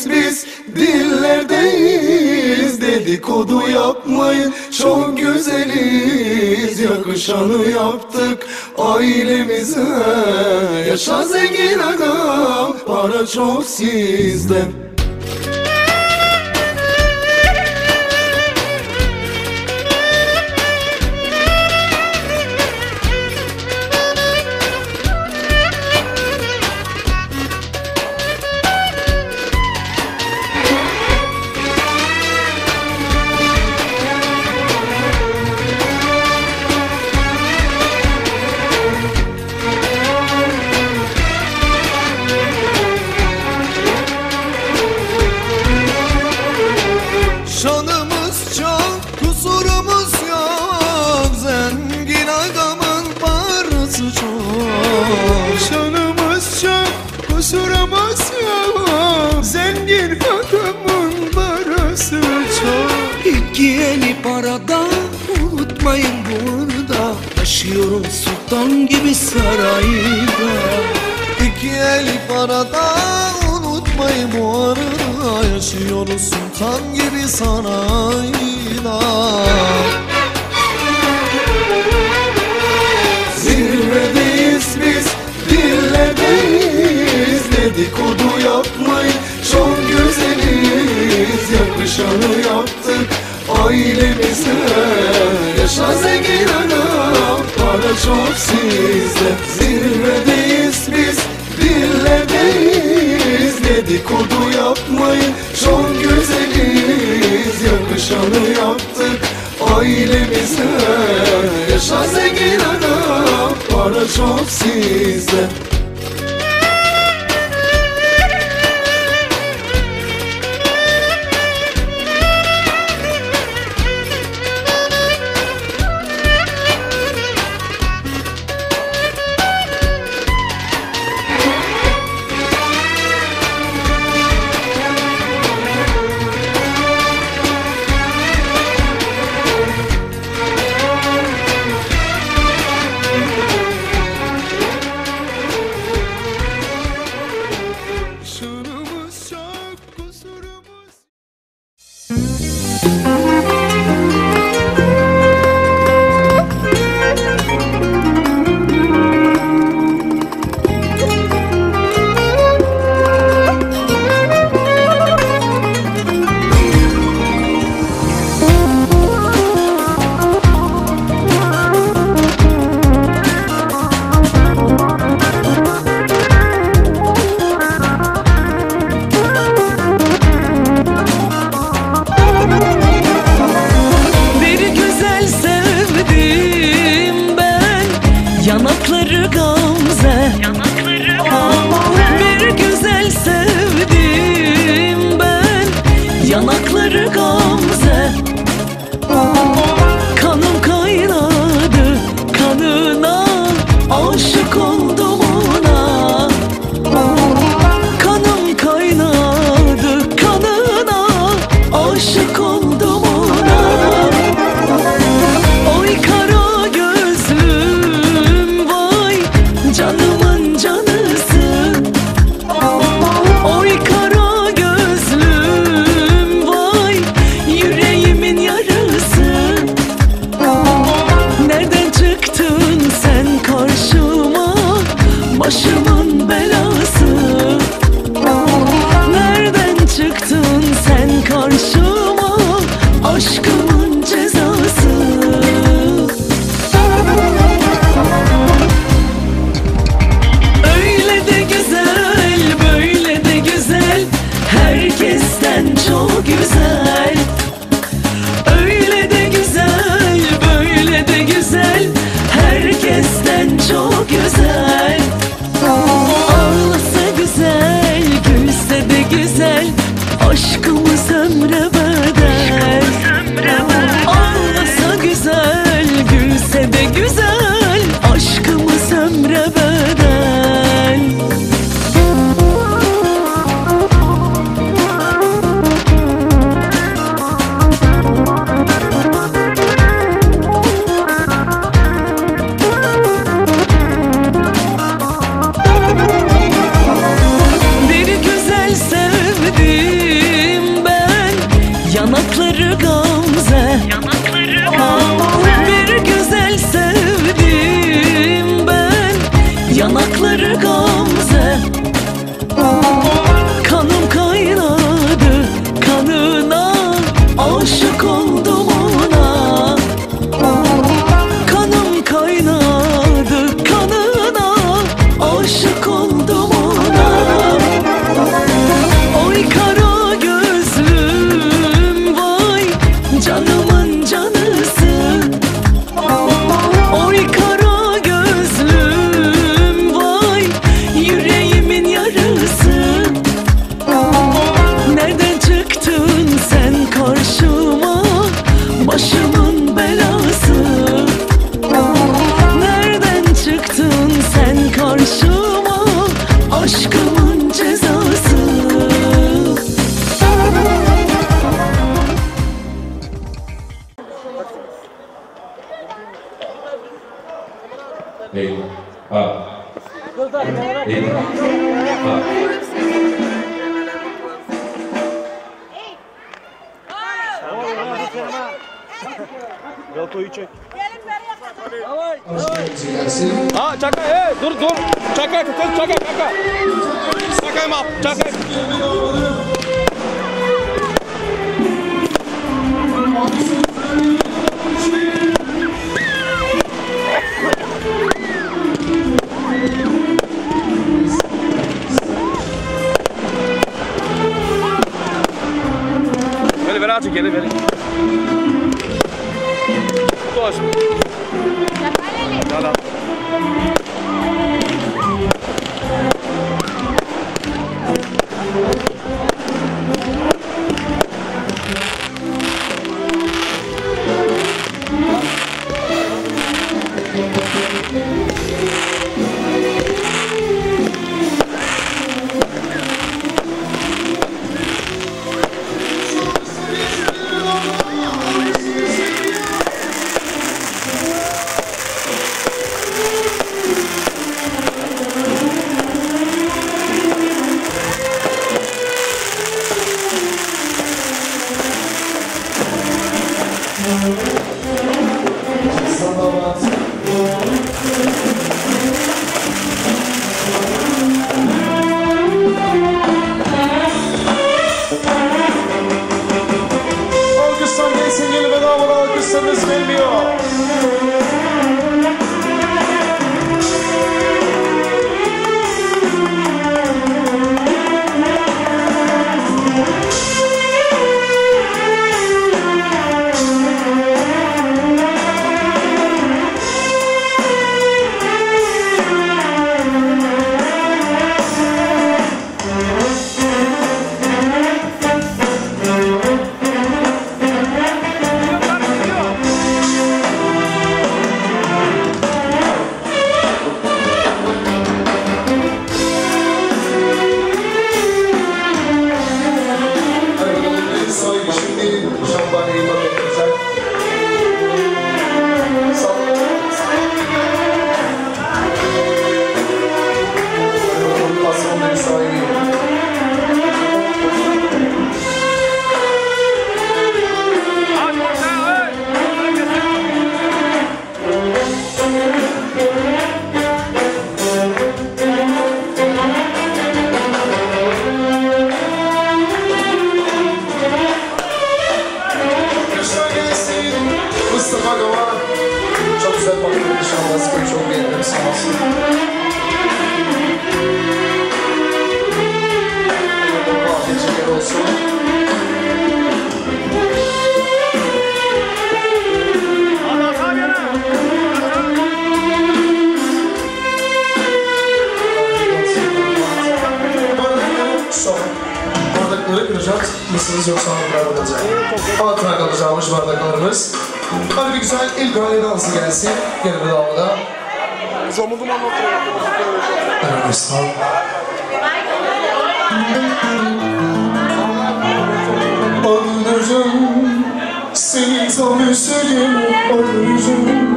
Dillerdeyiz biz, dillerdeyiz. Dedikodu yapmayın, çok güzeliz. Yakışanı yaptık ailemize. Yaşa zengin adam, para çok sizde. Şanımız çok, kusurumuz yok. Zengin adamın parası çok. İki eli parada, unutmayın burada. Yaşıyorum sultan gibi sarayda. İki eli parada, unutmayın bu arada. Yaşıyoruz sultan gibi sarayda. Zirvedeyiz biz, dillerdeyiz. Dedikodu yapmayın, çok güzeliz. Yakışanı yaptık ailemize. Yaşa zengin adam, para çok sizde. Zirvedeyiz biz, dillerdeyiz. Dedikodu yapmayın, çok güzeliz. Yakışanı yaptık ailemize. Yaşa zengin adam, para çok sizde. Şanımız çok, kusurumuz. Yanakları gamze, bir güzel sevdim ben. Yanakları gamze, kanım kaynadı kanına, aşık oldum ona. Kanım kaynadı kanına, aşık oldum ona. Oy kara gözlüm, canımın canısı. Oy kara gözlüm, vay yüreğimin yarısı. Nereden çıktın sen karşıma, başımın belası? Nereden çıktın sen karşıma, aşkımın cezası? Herkesten çok güzel, öyle de güzel, böyle de güzel. Herkesten çok güzel. Ağlasa güzel, gülse de güzel. Aşkımız ömre bedel. Ağlasa güzel, gülse de güzel. Aşkımız ömre bedel. Bir güzel sevdim Yalko'yu çek. Gelsin. Ha çakay dur. Çakay kız çakay. Çakay map çakay. Ver açık geri ver. Doş. Nada. Alkışlar gelsin, yeni bedavadan alkışlarınız gelmiyor. Çok güzel bakıyor inşallah. Çok beğendim, sağ olsun. Afiyet olsun. Bardakları kıracağız. Mısınız yoksa bardaklar olacak. Altına kalacağımız bardaklarımız. Hadi bir güzel ilk aile dansı gelsin. Gel bir dalga. Zomudum anlatıyor. Evet, sağ ol. Anladım seni tam üzerim, anladım.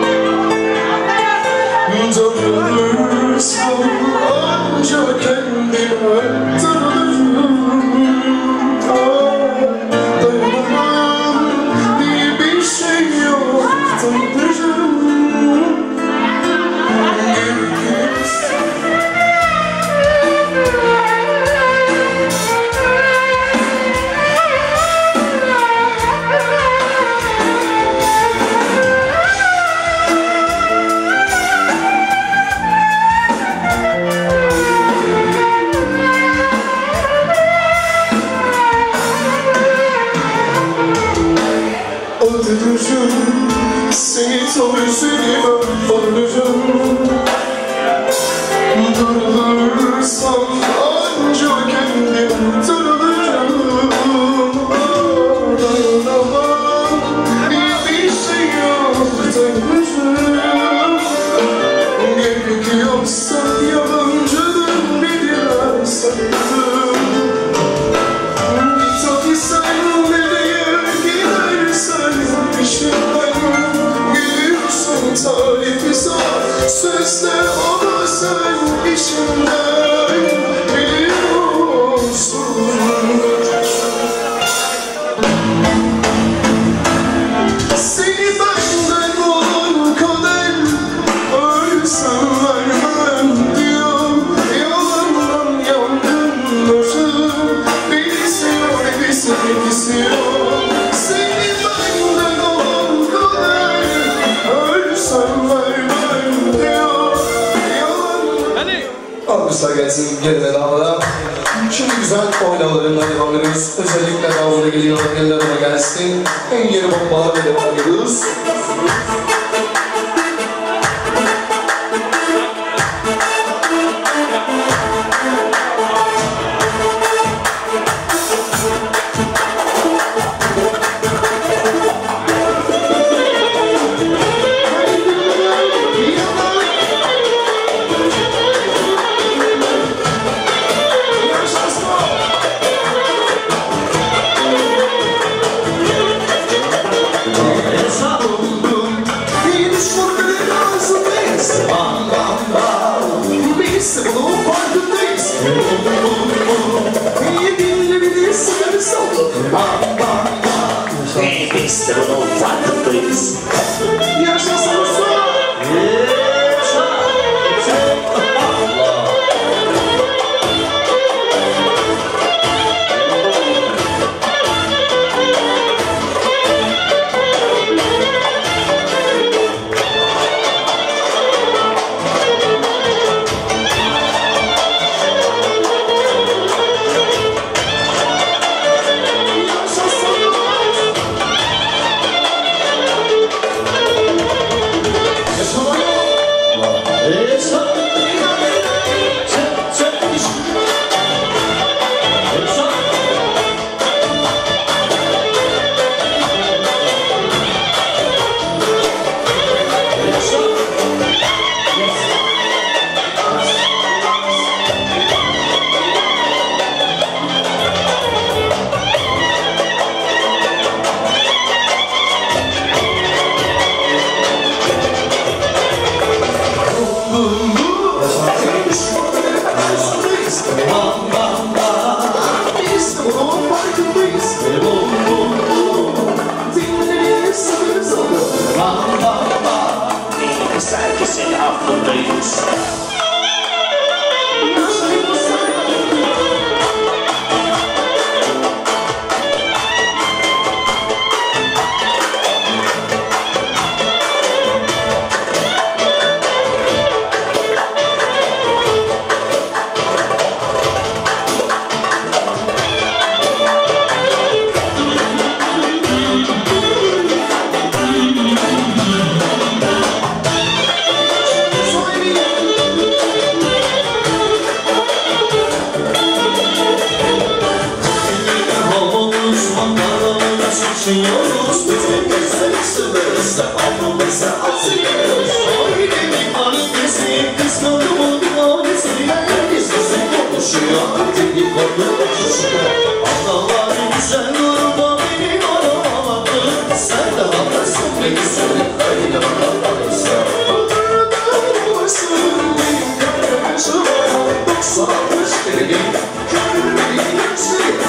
Tanrısam ancak kendime tanırım. Dayanamam diye bir şey yok, tanırım. sevmek istiyorum. Seni benden olan kadar ölsem vermem diyor. Hadi. Alkışlar gelsin geride damada. Şimdi güzel oynamalarından devam ediyoruz. Özellikle davulda geliyor, ellerine gelsin. En yeni bombalarla devam ediyoruz. Biz de bunun farkındayız. Yaşasın Herkesin aklındayız. Yaşıyoruz bütün gözler sınırızda aklımıza atıyoruz. Ailemin annesi kıskanımın annesi. Herkes bize konuşuyor artık bir konu konuşuyor. Analar güzel durma benim aramaktır. Sen de haklısın ne güzel kaynana varsa. Adana varsın benim kardeşim. 90'mış benim kalbimin gençliği.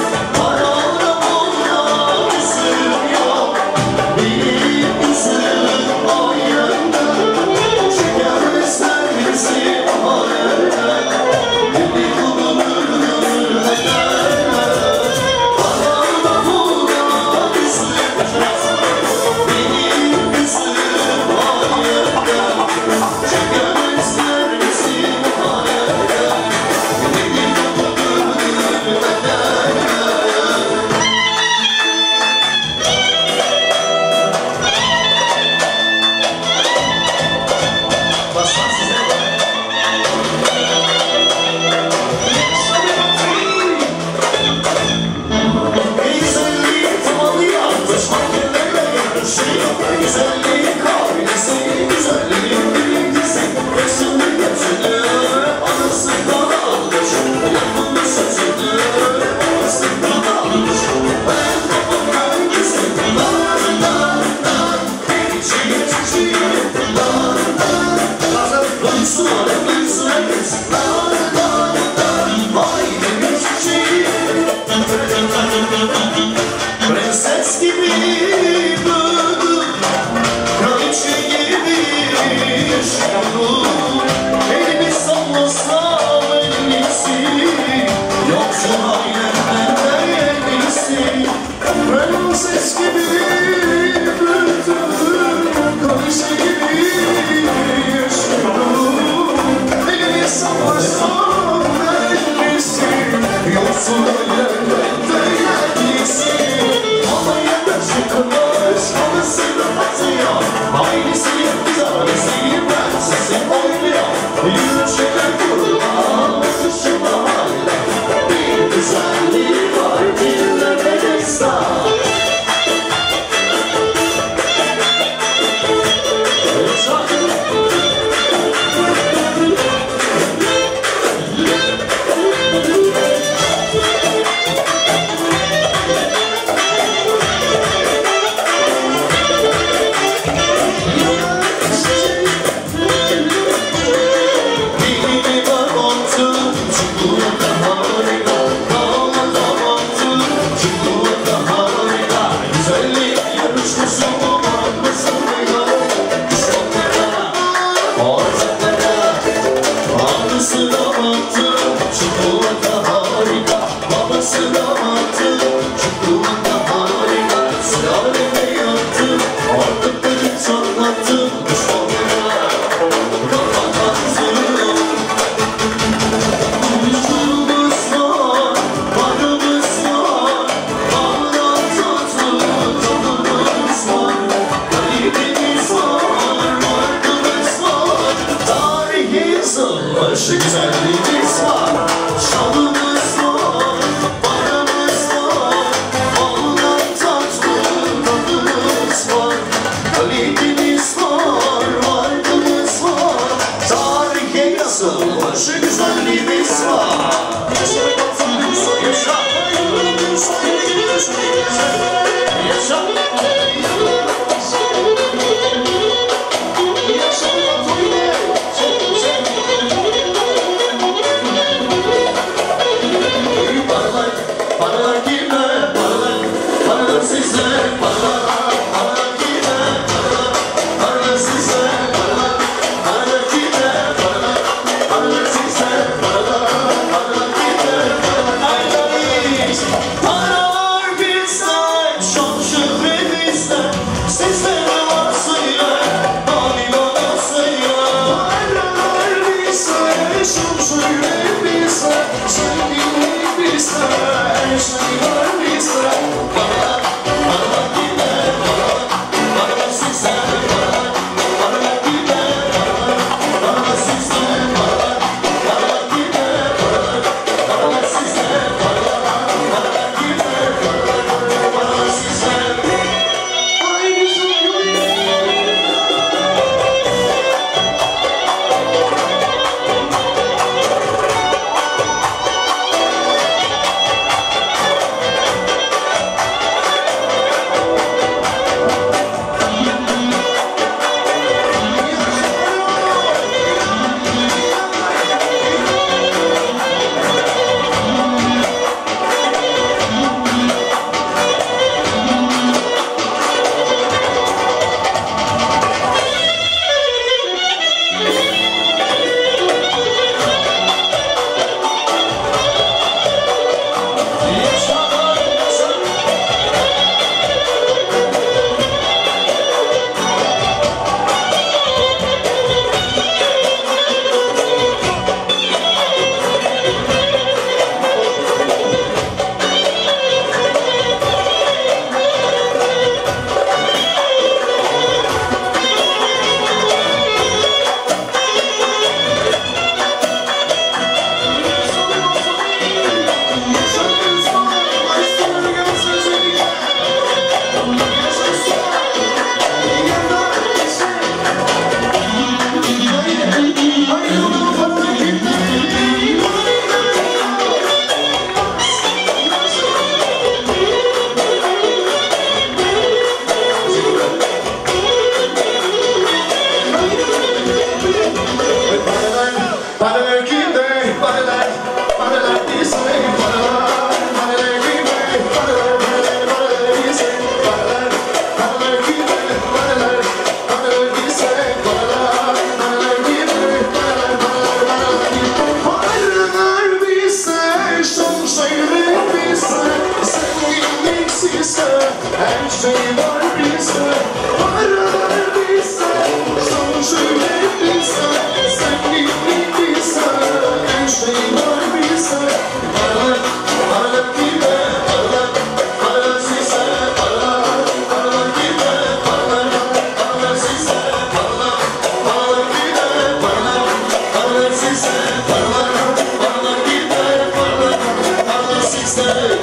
bizde, her şey var bizde. Paralar bizde, son şöyle bizde, zenginlik bizde, her şey var bizde. Paralar, paralar gibi, paralar, paralar size, paralar, paralar gibi, paralar, paralar size, paralar, paralar gibi, paralar, paralar size, paralar, paralar gibi, paralar, paralar size.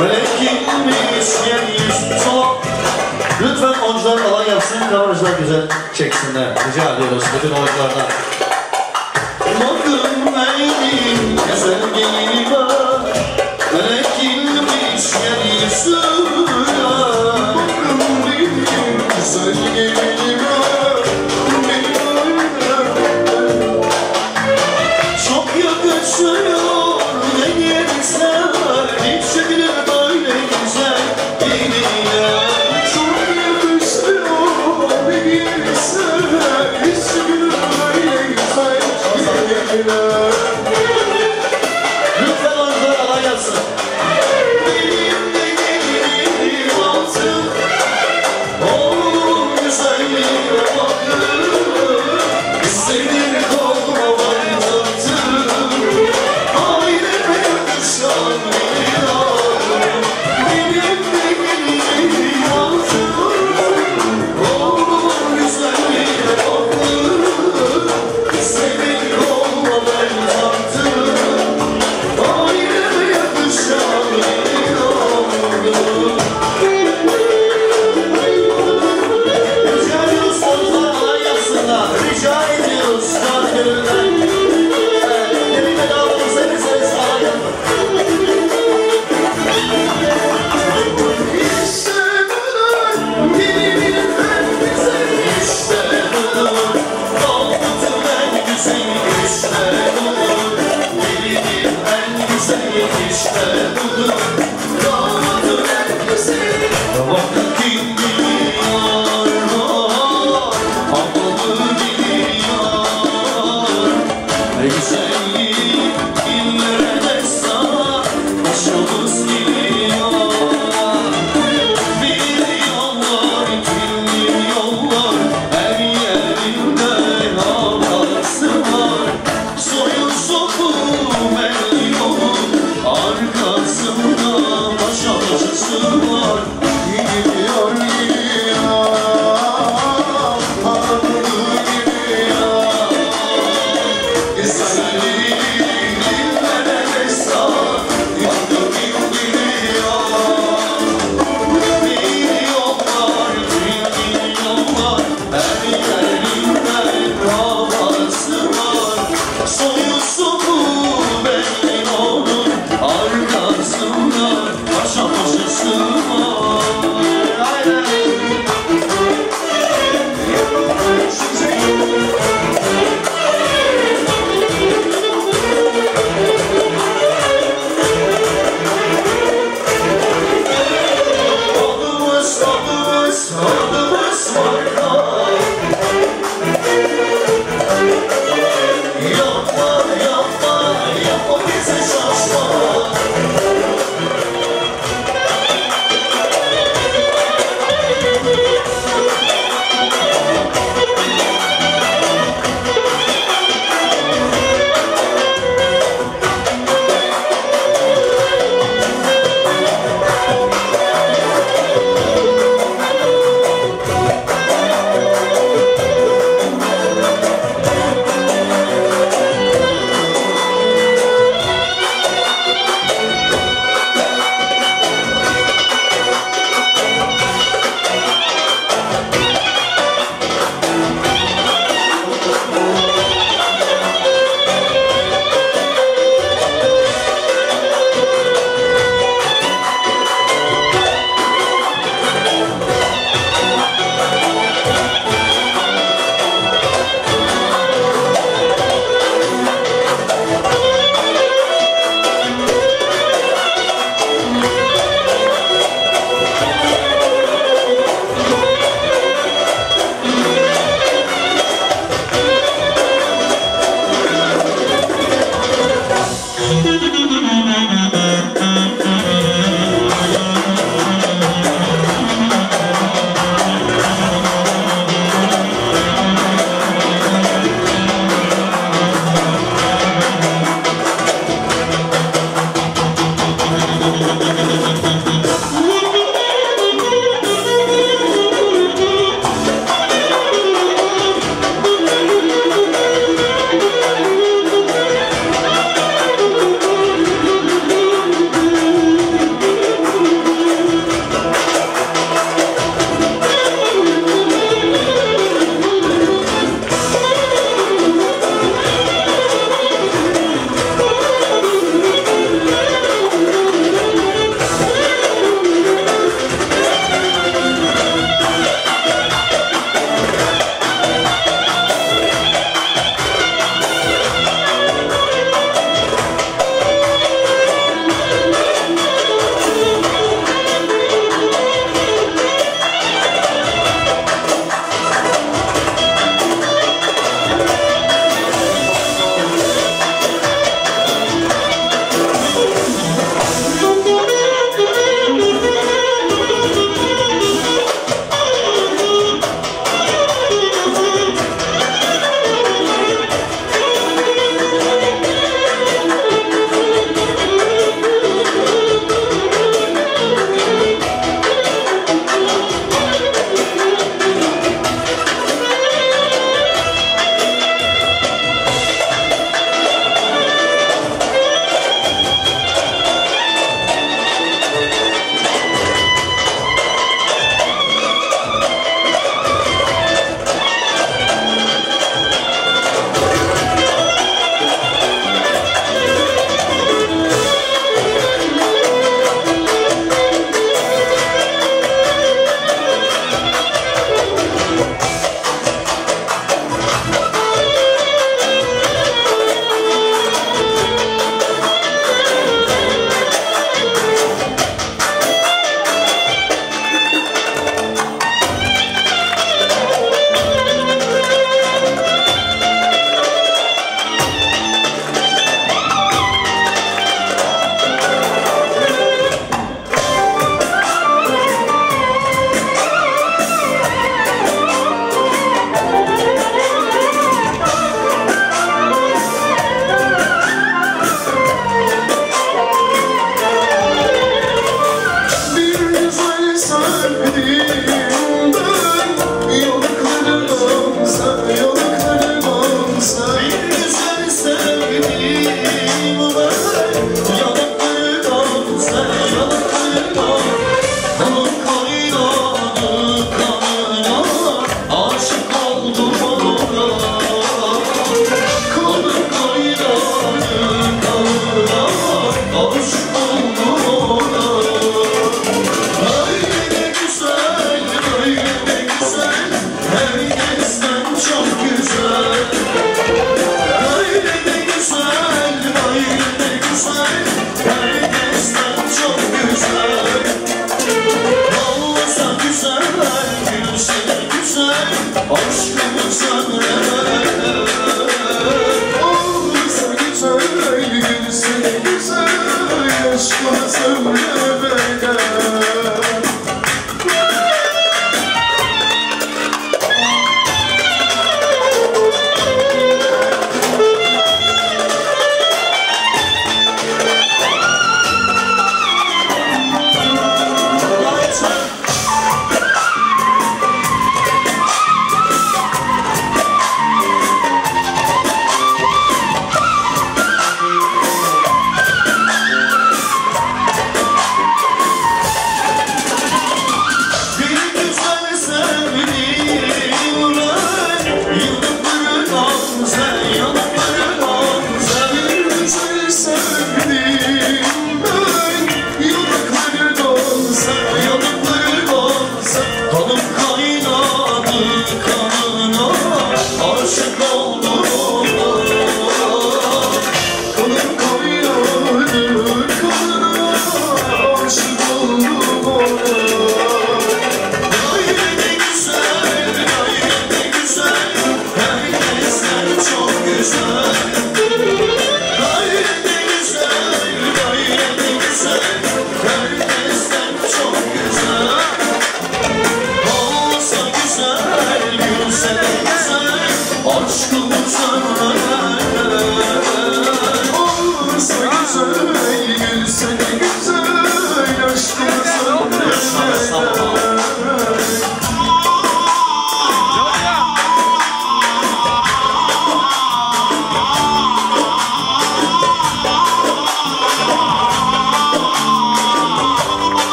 Melekimiz yeryüzü son. Lütfen oyuncular alan yapsın, kameracılar güzel çeksinler. Rica ediyoruz bütün oyunculardan. Bakın benim güzel gelini var. Melekimiz yeryüzü var. Bakın benim güzel gelini var. Çok yakışıyor ne yersen. Hiç şekilde böyle güzel geliniyle. Çok yakışıyor ne yersen. Hiç şekilde böyle güzel geliniyle. Lütfen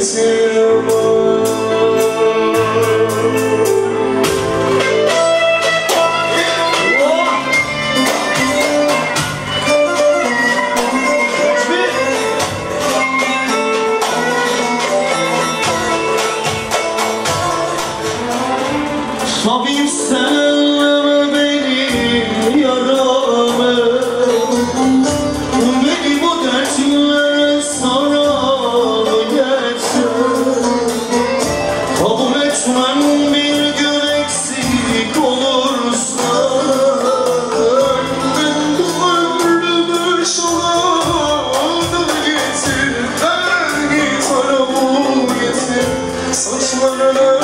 Tabip sen benim yaramı, beni bu dertlere saran yeter. Kabul etmem bir gün eksik olursa, ben bu ömrümü şalanı getir, ben gitarımı getir, saçlarına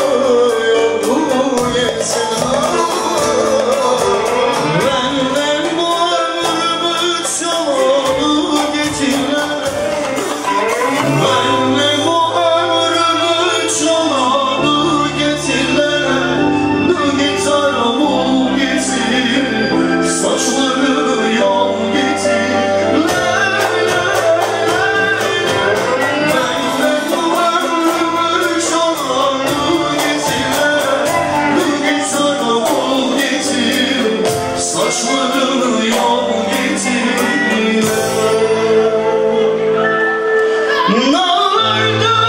benden bu ömrümü çalanı getirler, benden bu ömrümü çalanı getirler. Gitarımı getir, saçlarını yol getirler. Benden bu ömrümü çalanı getirler, gitarımı getir, saçlarını yol getirler. Narda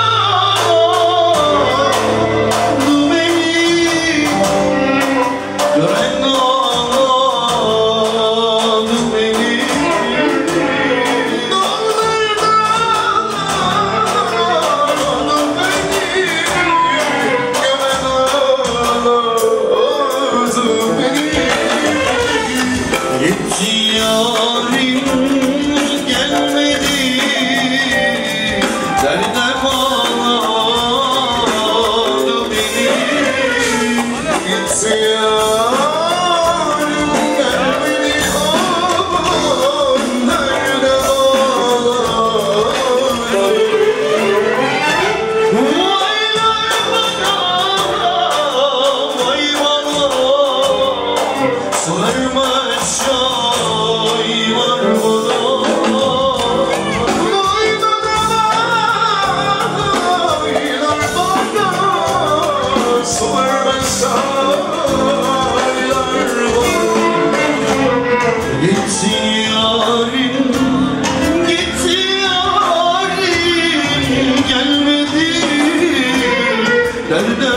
beni gören ağladı beni. Narda beni gören ağladı beni. Gitti yarim gelmedi, derde bağladı beni. Gitti yarim gelmedi, aman derde bağladı beni. Vaylar bana, vay bana, sorma çay var bana. Vay bana, vaylar bana, sorma çaylar bana. Gitti yarim, gitti yarim, gelmedi, derde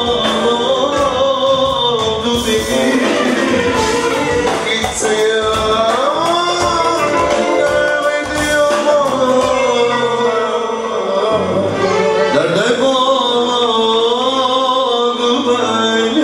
bağladı beni. Gitti yarim, gelmedi aman, derde bağladı beni.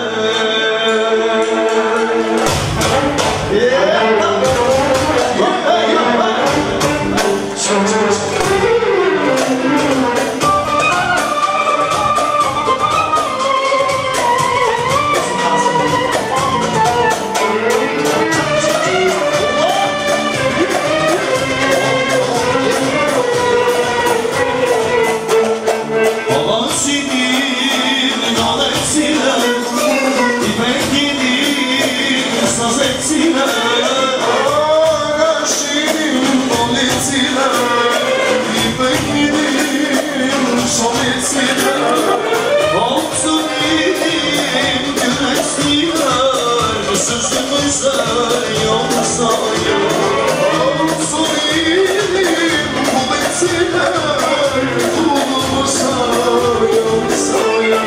Baban senin dal ettiler, ipek gidin saz ettiler. Ağaçın bal ettiler, ipek gidin şal ettiler. Altın gidin gül ettiler, sözümüze yoksa altın gidin bal ettiler, kulumuza yoksa ya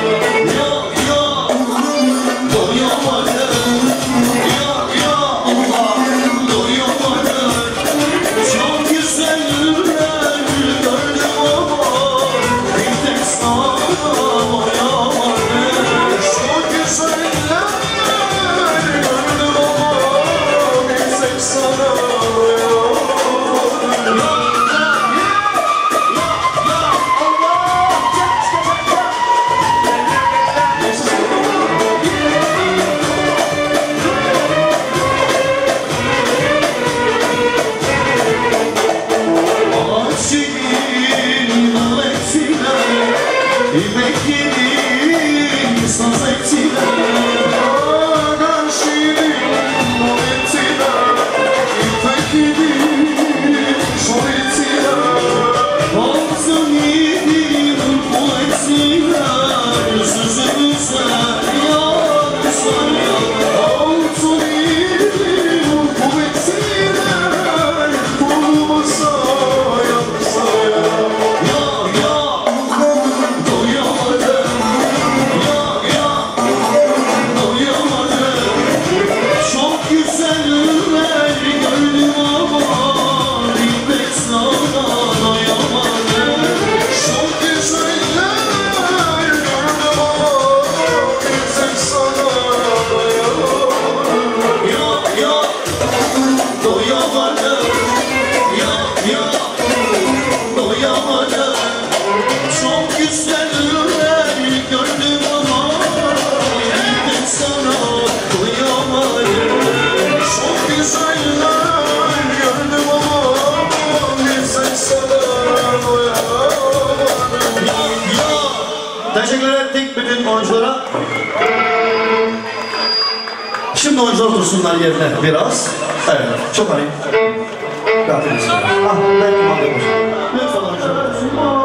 doyamadım, ya Allah doyamadım. Çok güzeller gördüm ama bir tek sana doyamadım. Çok güzeller gördüm ama bir tek sana doyamadım. bütün oyunculara. Şimdi oyuncular otursunlar yerine biraz. Evet, çok ayıp. Rahatınız. Ah, ben kumandım. Lütfen oyuncular otursunlar.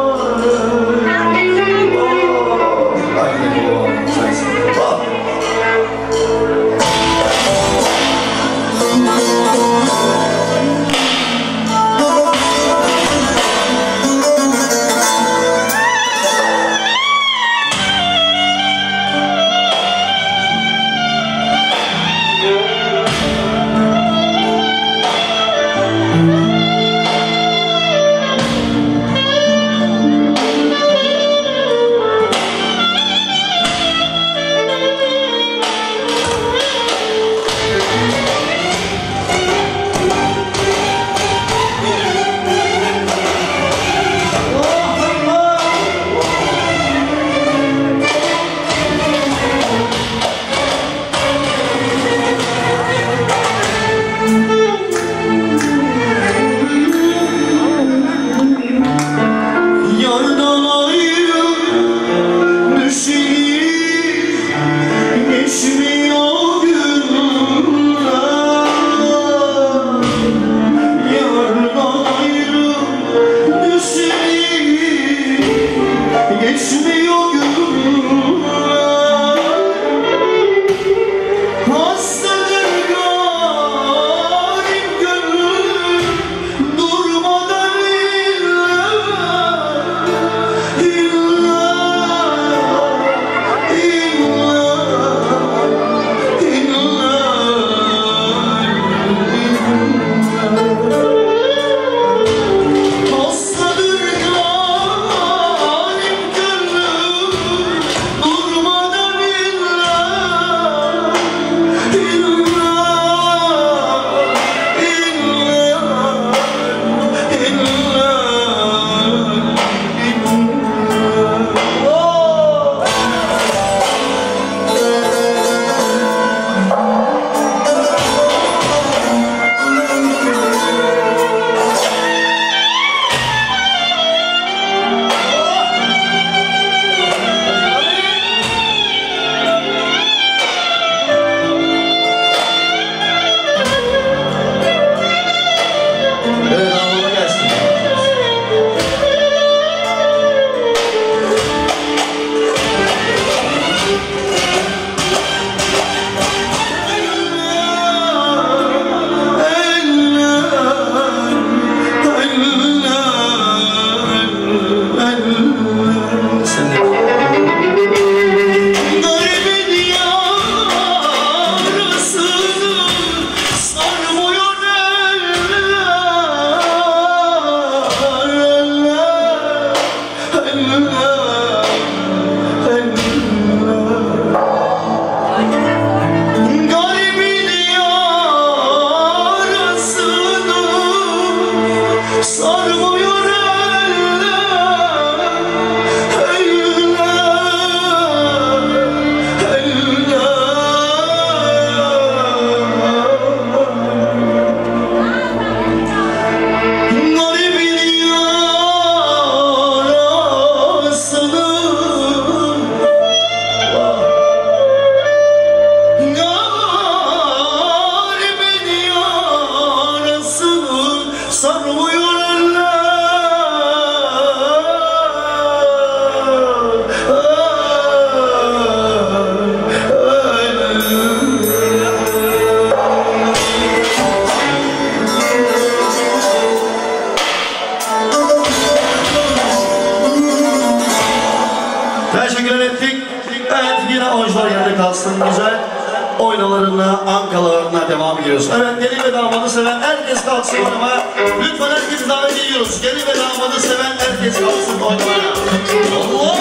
Güzel oynalarına, ankalarına devam ediyoruz. Evet, gelin ve damadı seven herkes kalksın oynamaya. Lütfen herkesi davet ediyoruz. Gelin ve damadı seven herkes kalksın oynamaya. Allah!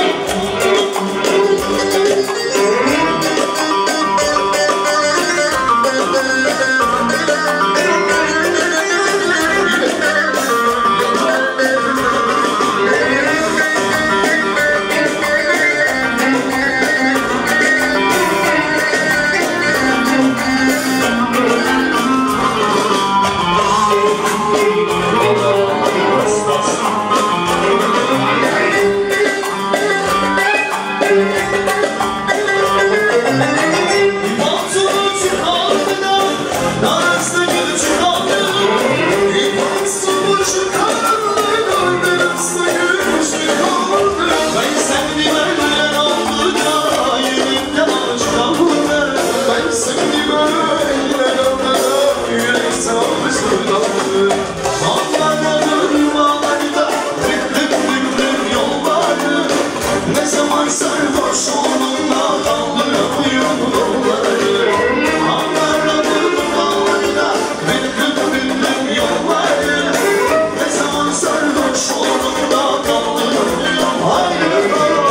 Ne zaman sarhoş olduğunda kaldıramıyorum yolları. Anlarladım bağlarına büklüm yolları. Ne zaman sarhoş olduğunda kaldıramıyorum hayır.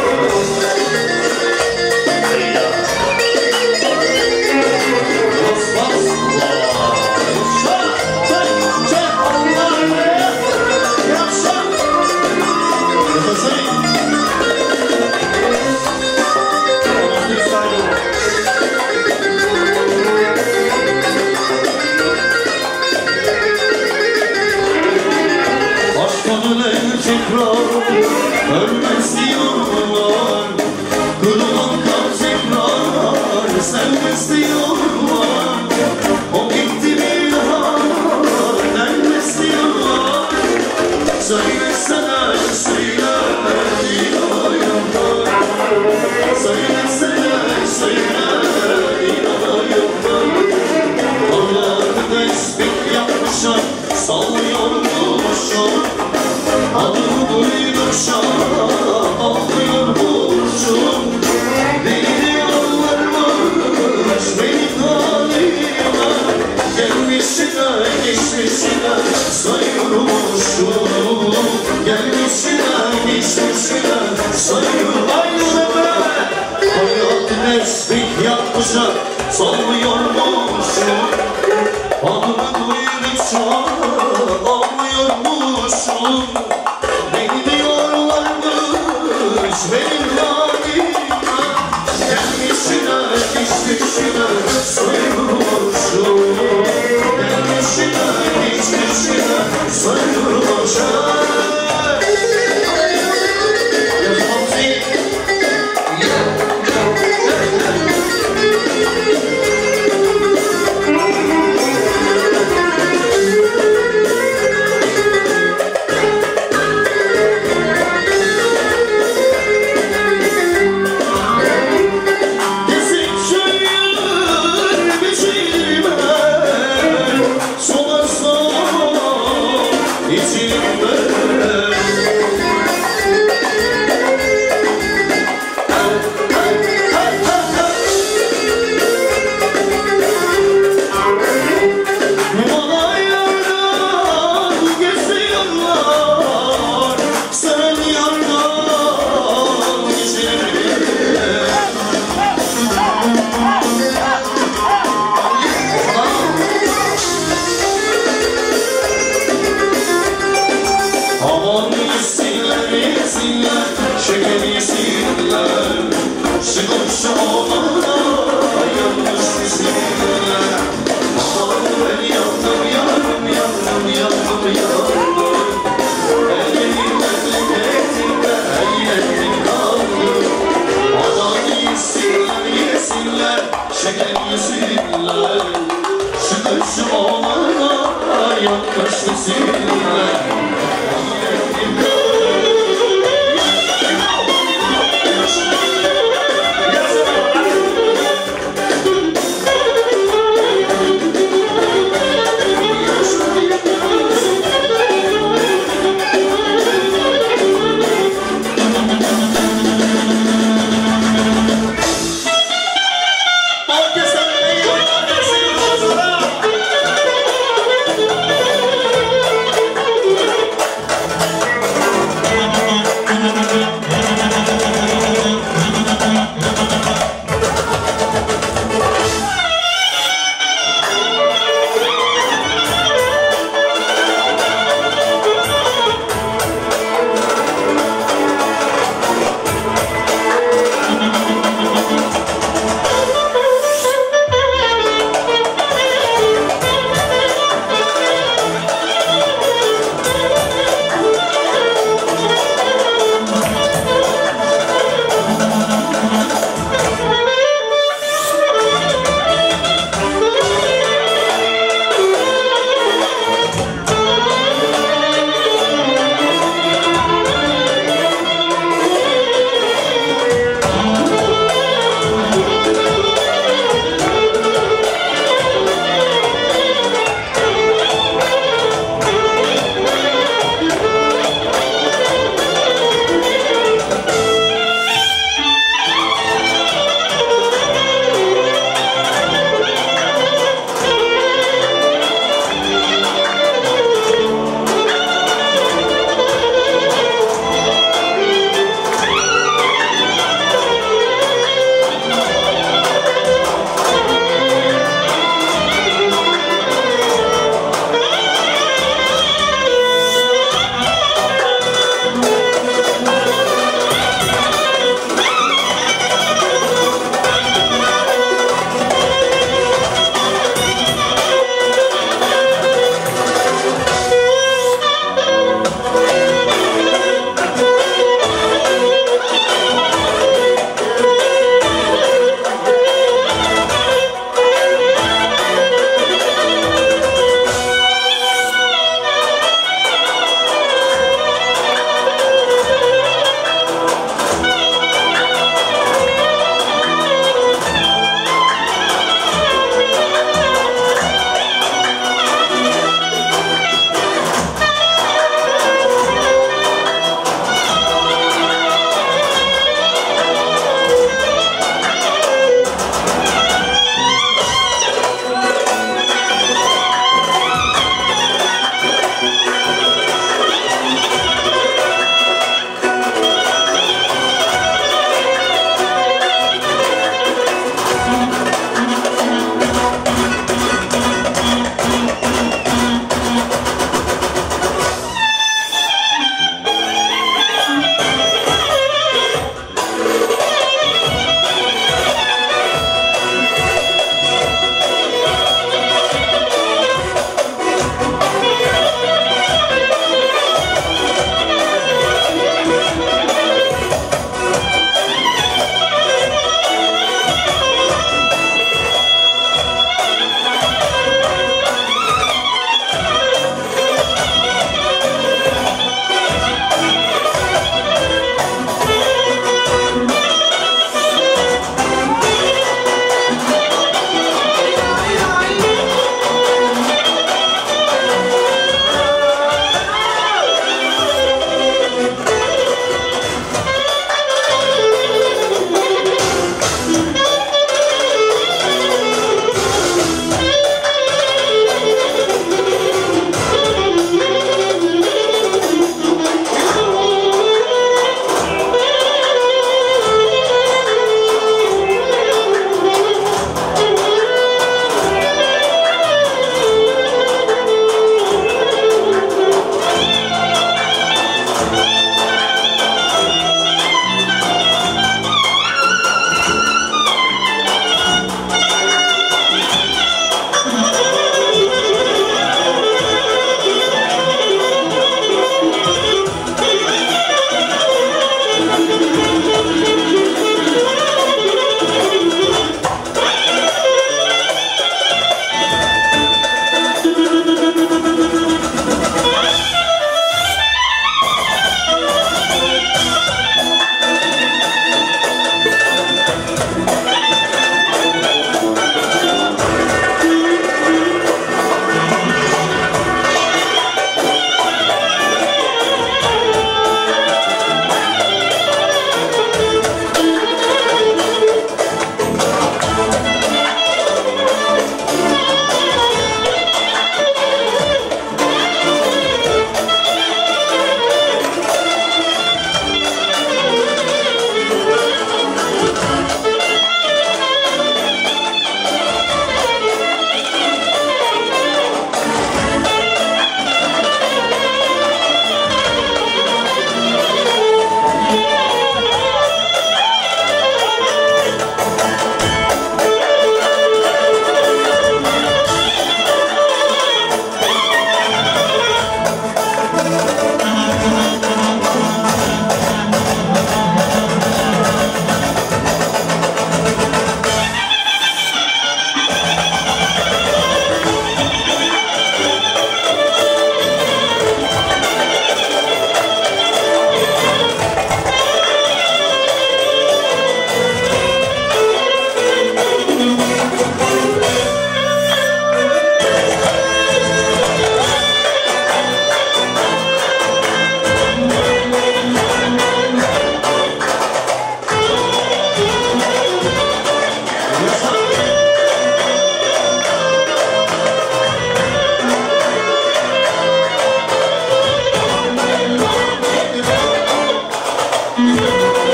Ölmez diyorlar, kırılan kalp tekrar sevmez diyorlar. O gitti bir daha dönmez diyorlar. Söylesene söyle inanayım. Söylesene söyle inanayım. Allah'ın tesbih yapmışlar, sallıyormuşum. Adını duydukça ağlıyormuşum. Deli yollarmış benim halime. Gelmişine geçmişine sayıyormuşum. Gelmişine geçmişine sayıyorum. Aynı beraber hayatı tesbih yapmışa sallıyormuşum. Adını duydukça ağlıyormuşum. Beni diyorlarmış benim halime. Gelmişine geçmişine sayıyormuşum. Gelmişine geçmişine sayıyormuşum.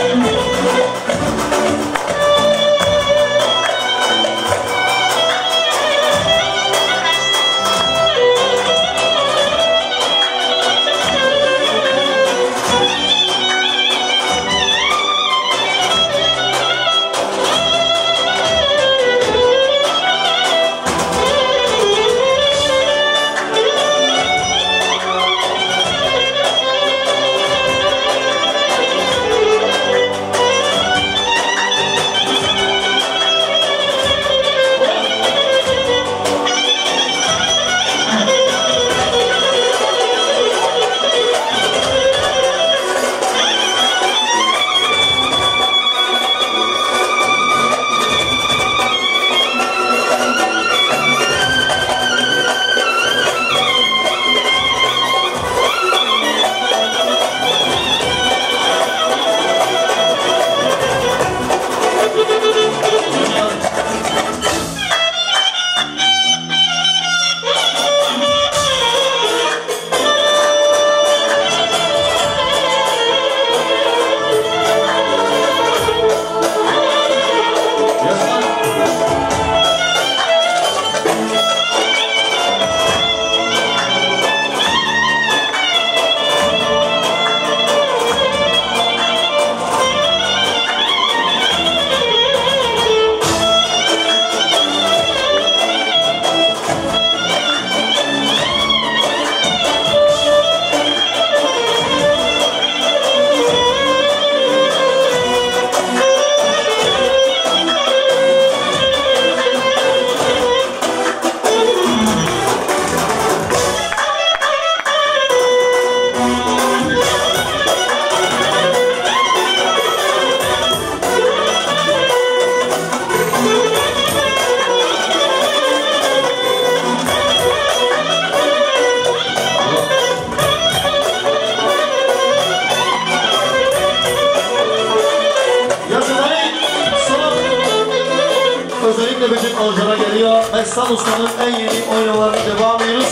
Özellikle bütün alıcılara geliyor. Mestan Usta'nın en yeni oyunlarına devam ediyoruz.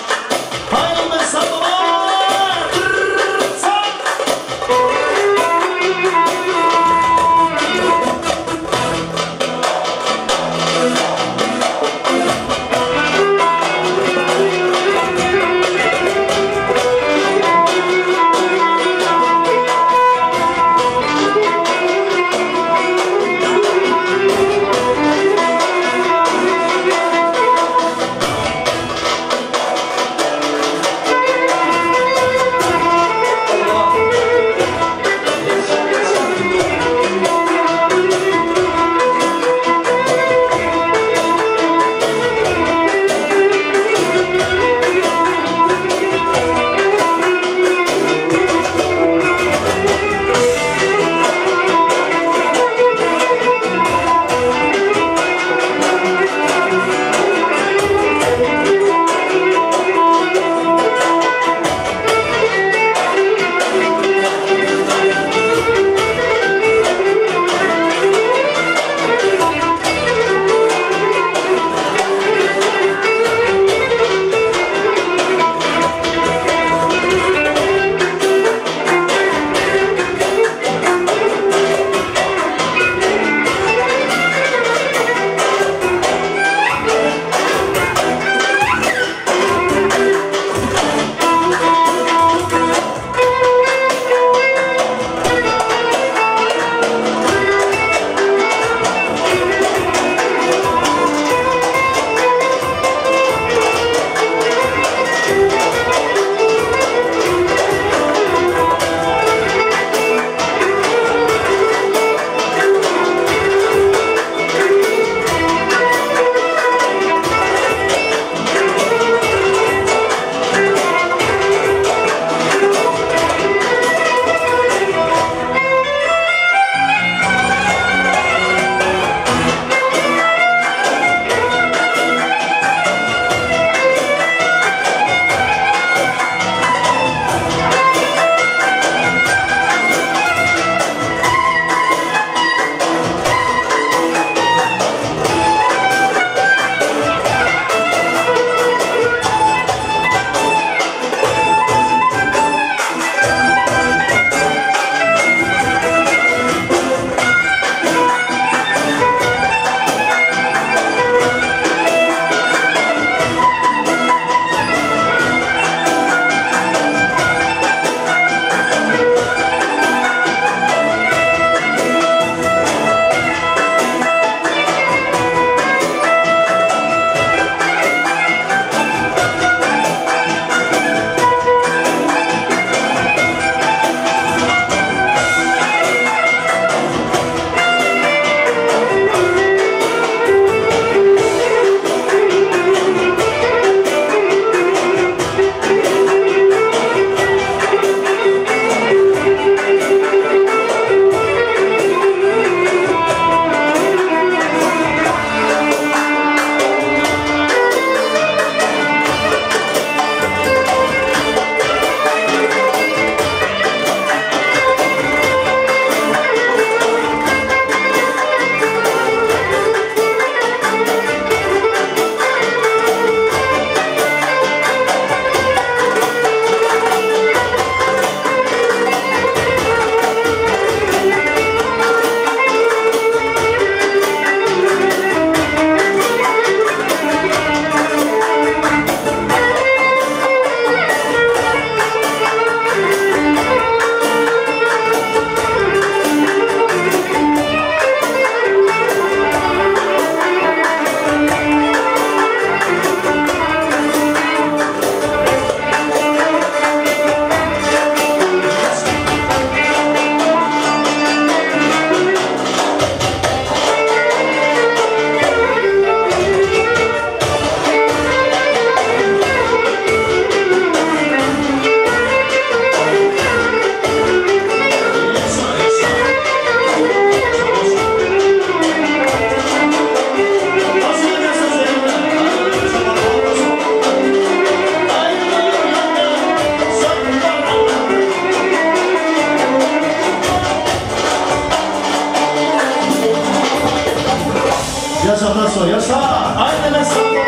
Haydi Mestan Baba! Nasıl? Yasa. Aynen Esra'da.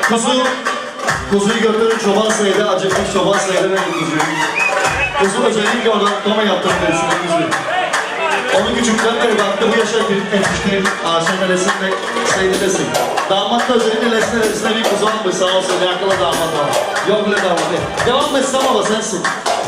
Kuzuyu götürün çoban sayıda, acıkmış çoban sayıda verin kuzuyu. Kuzu özellikle oradan doma yaptırın derisine kuzuyu. Onun küçükten beri baktı bu yaşa etmiştir, Aşen Kalesi'nde seyredesin. Damat da özellikle Lesne derisine bir kuzu almış sağ olsun, yakala damat var. Yok bile damat değil. Devam etsem ama sensin.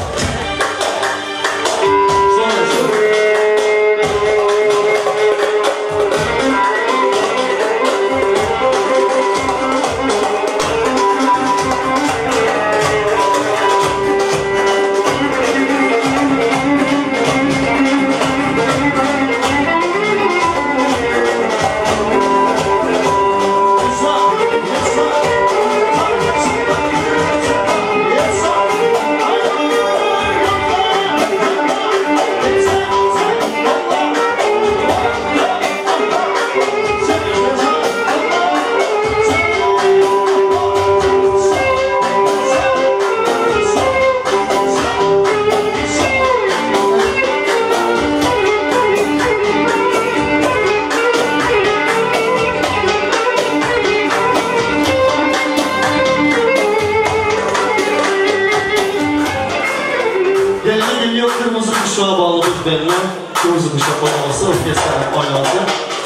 Kırmızı kuşağa bağlamış benimle. Kırmızı kuşak oynaması, orkestra oynaması.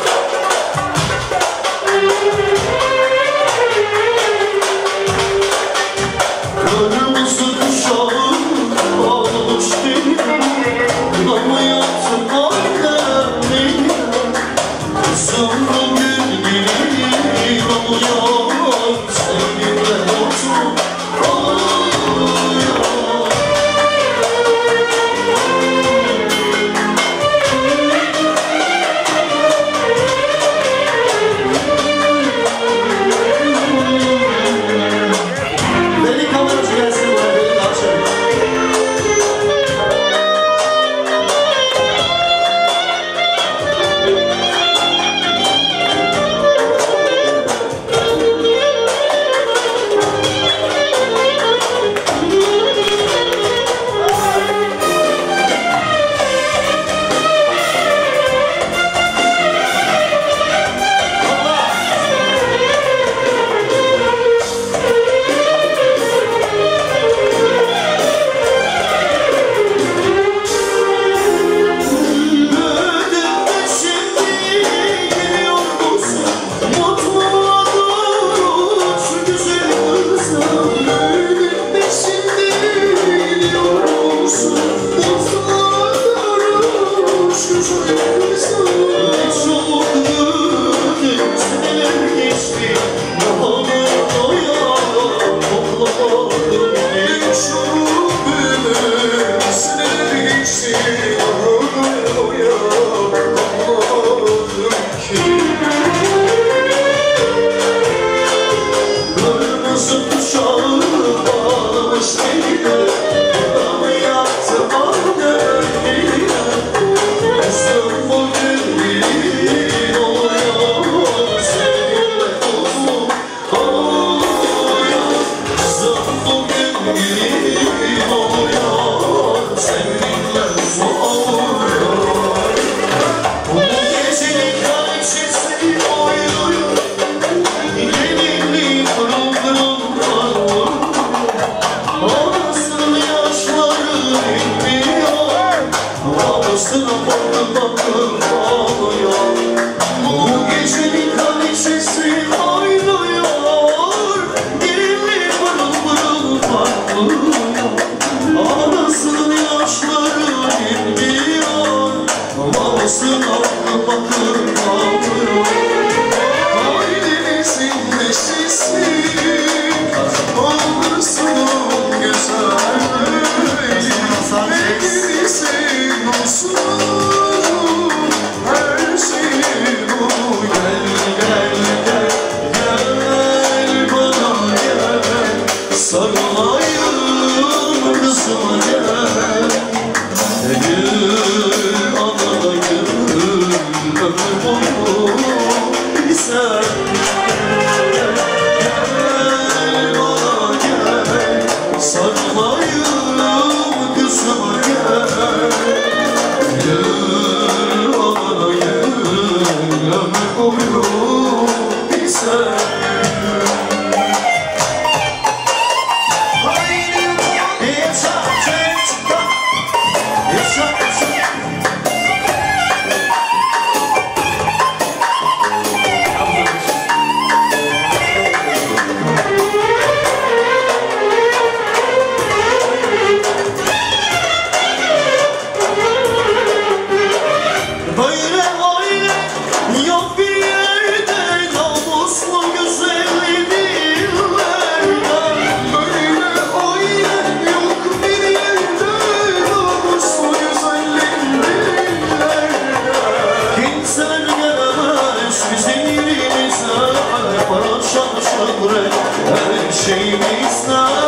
Kırmızı kuşağı bağlamış benimle. Ama yaptım annemle. Kızım bugün gelin oluyor. Seninle olsun. şöyle her şeyimiz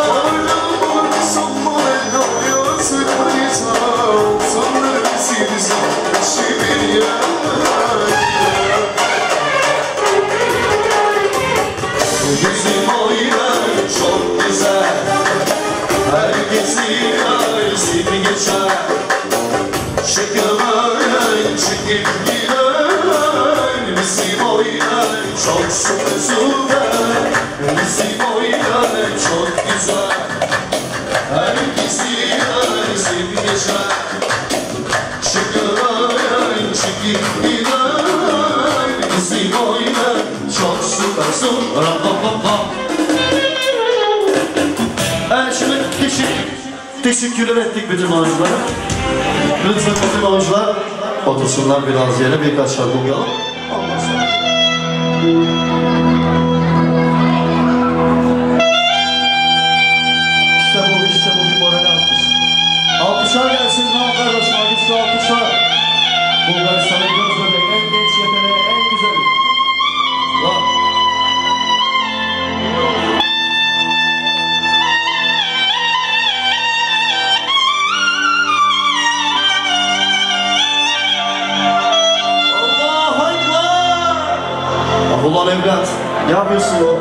Bizim oylar çok güzel, herkesin ailesini geçer. Şekerler çekip gider, bizim oylar çok süper. Bizim oylar çok güzel, herkesin ailesini geçer. Şekerler çekip gider, bizim oylar çok süper. Evet, şimdi teşekkürler ettik bütün oyunculara. Lütfen bütün oyuncular otursunlar biraz yere, birkaç şarkı okuyalım. Ondan sonra. İşte bu bir moral alkış. Alkışlar gelsin lan kardeşim, alkışlar. Bulgaristan'ın göz bebeği, en genç yeteneği, en güzeli. Lan. Ulan evlat, ne yapıyorsun ya?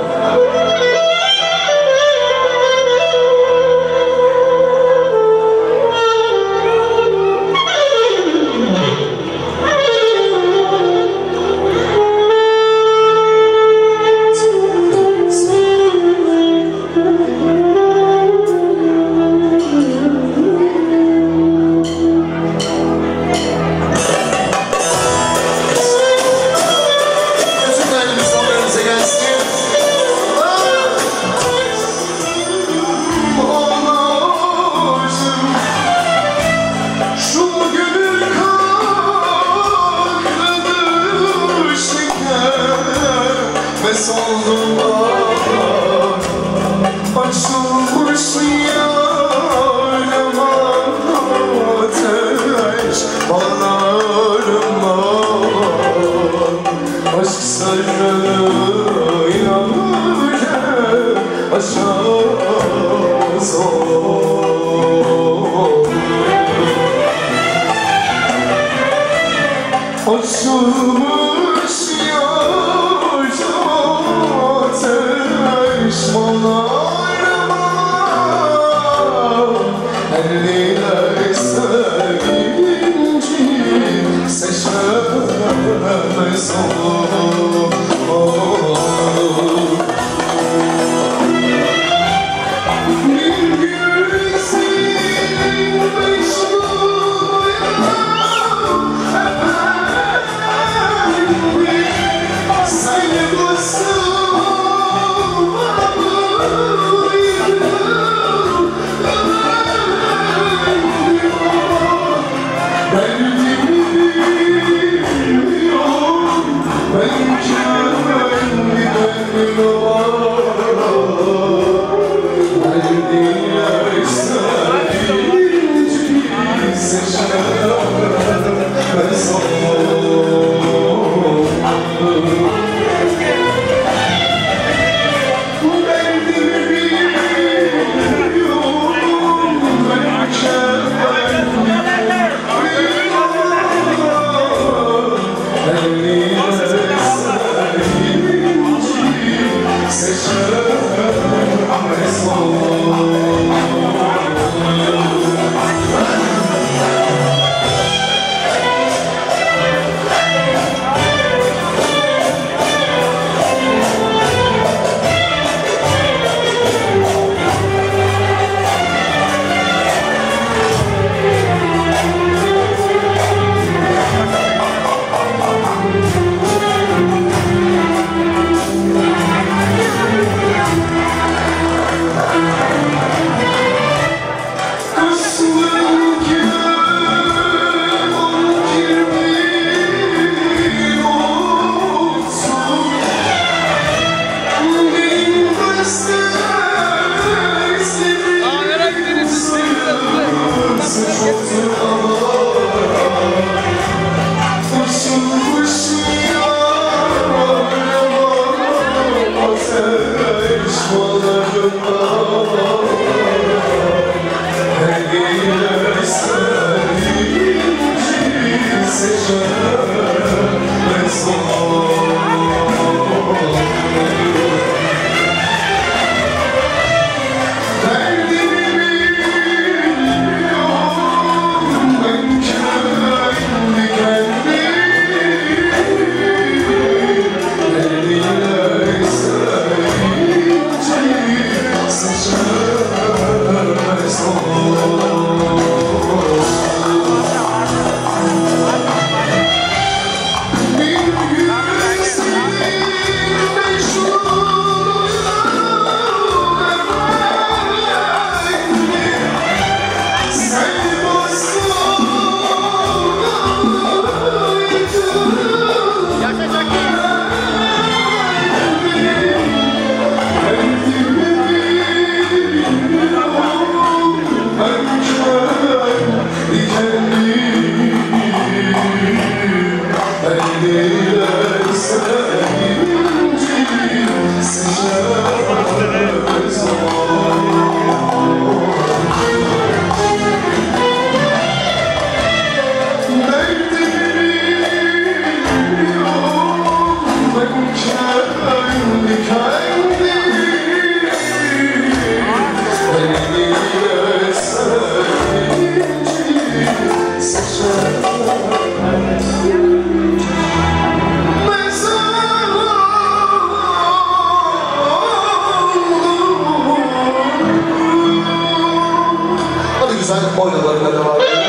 Seçim Hadi güzel oynalarına devam edelim.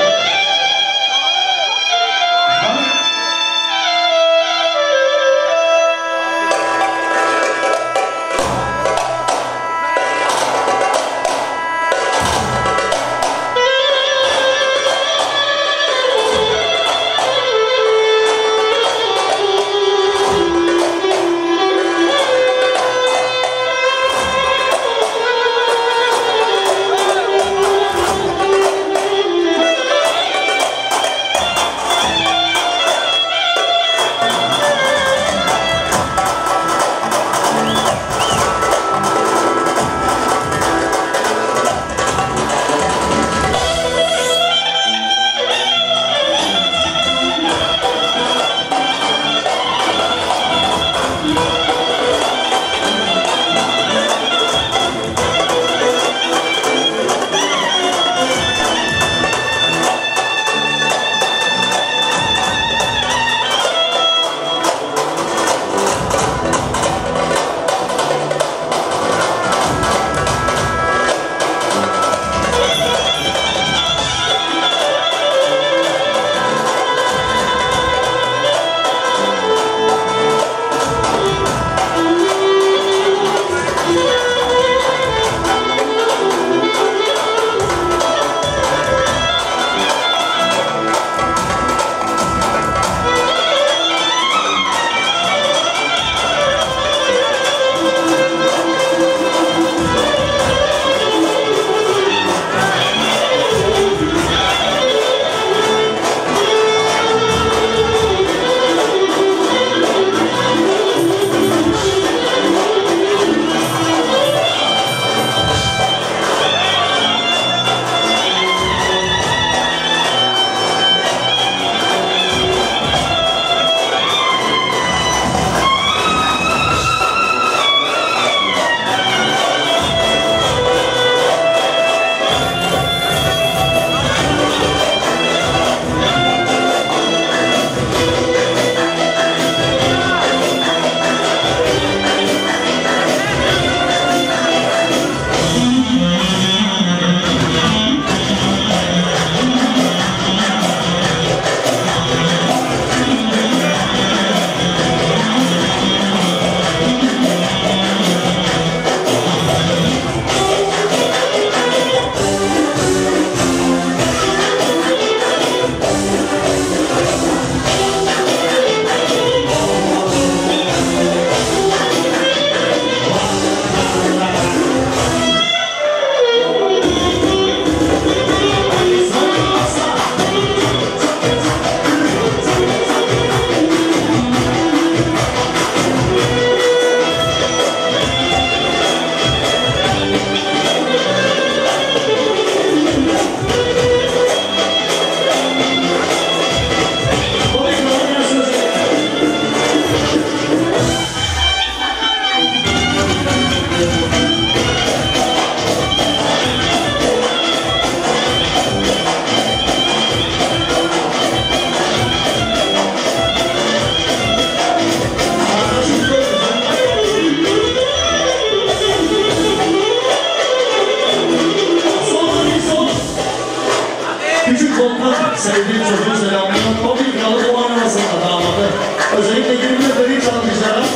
sevgili çocuğun selamını Topi Kralı bu oynamasında damadı. Özellikle günümüzde gri çalmışlara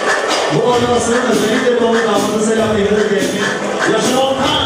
bu oynamasının özellikle Topi damadı selam edilir diye. Yaşar Olkan!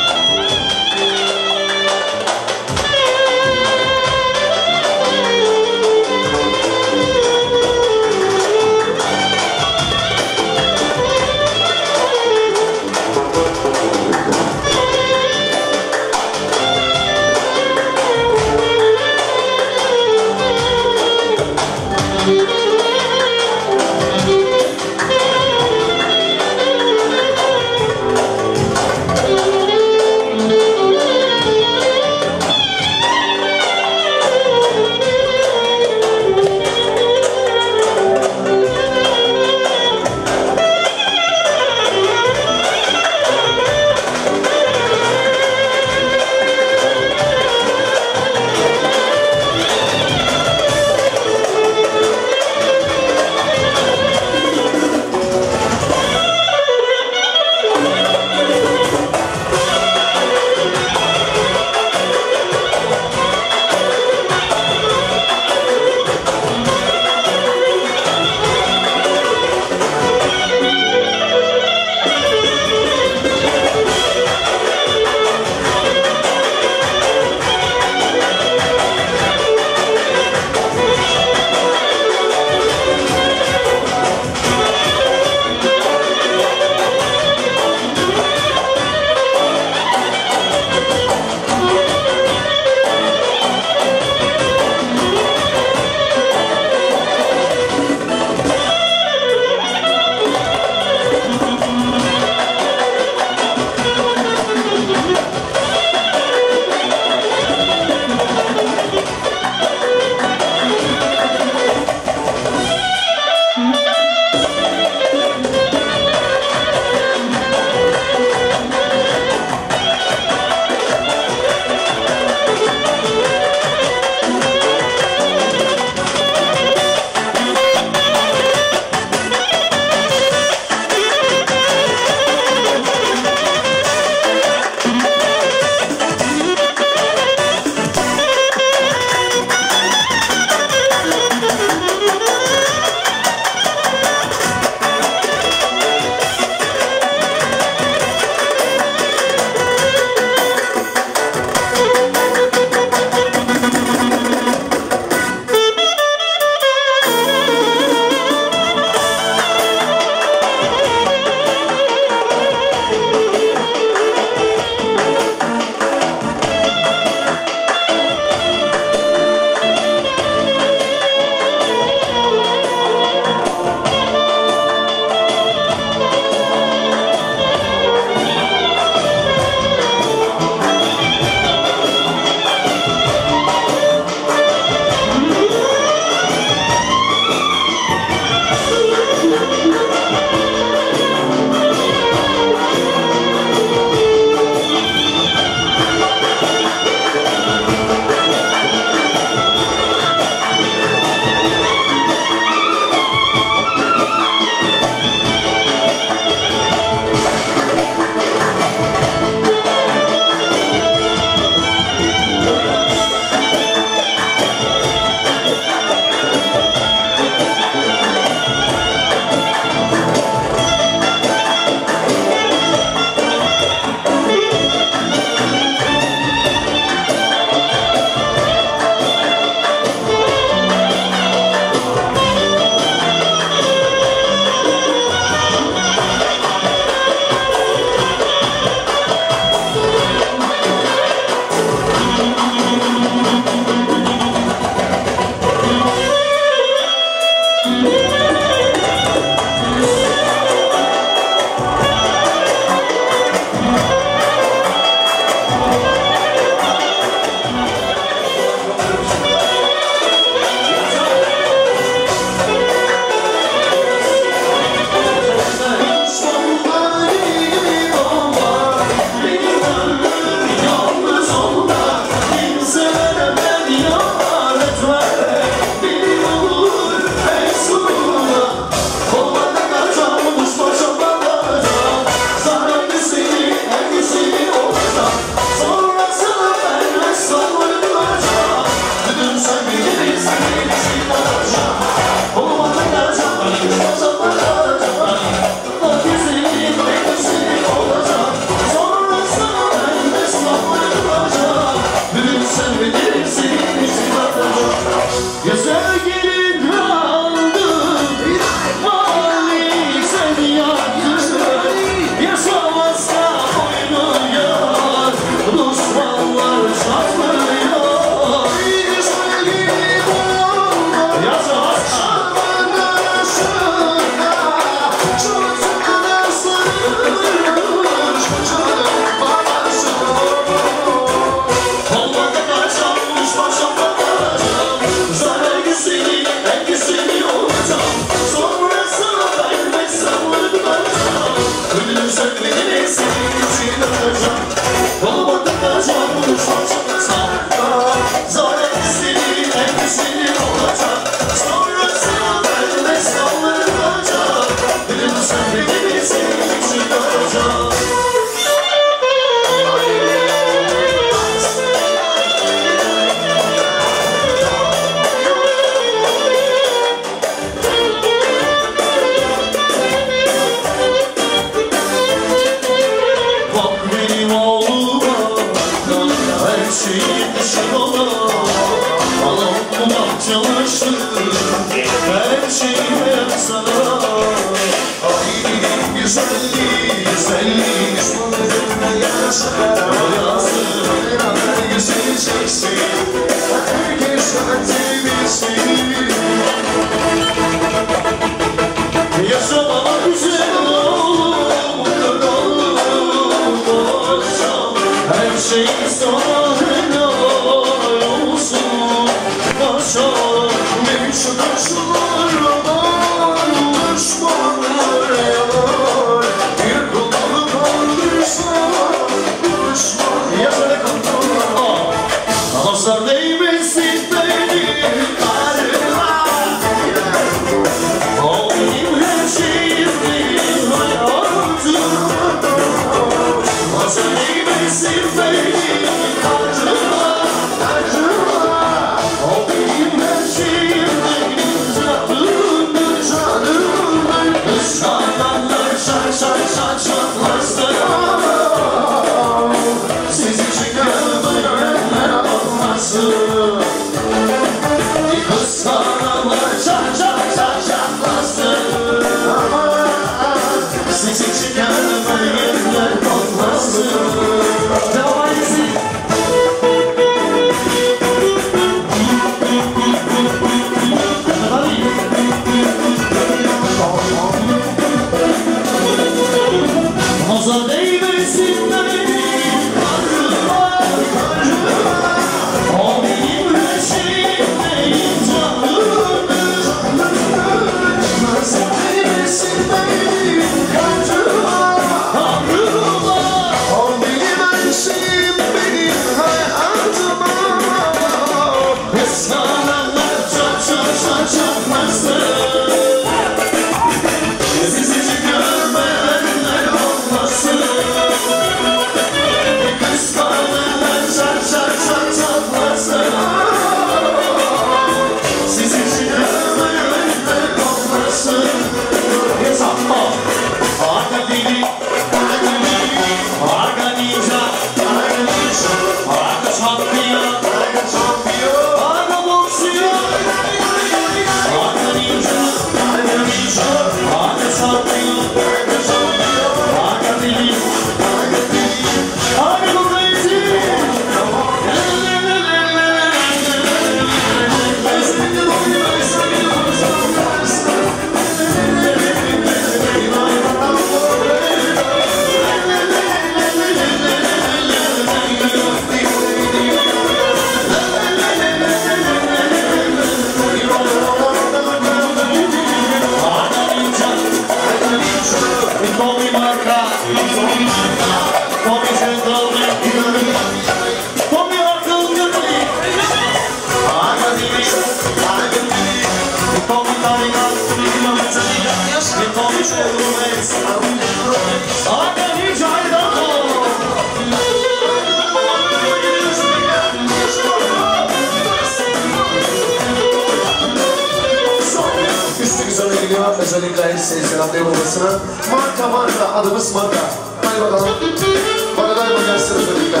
Özellikle seyirciler adaya babasına. Marka, adımız Marka. Hadi bakalım. Bana daima gelsin özellikle.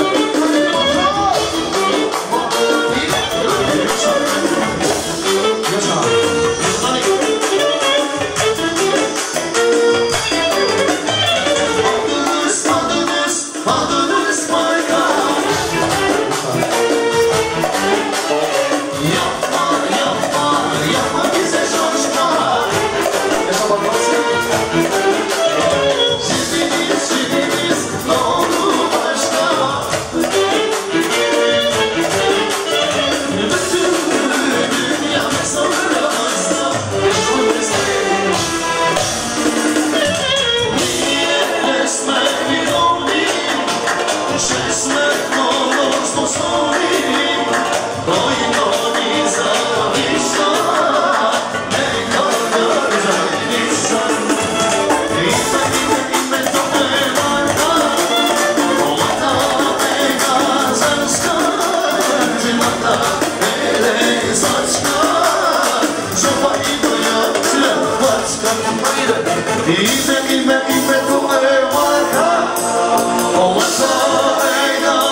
Adımız Marka. Yapma bize şaşma. Şirimiz ne oldu başka? Bütün dünya mesafemizde. Niye esmek olayım? Şesmek olmaz mı sorayım? Doyma bize işler. Ne kadar güzel insan. Dime, tu me marca, o vas a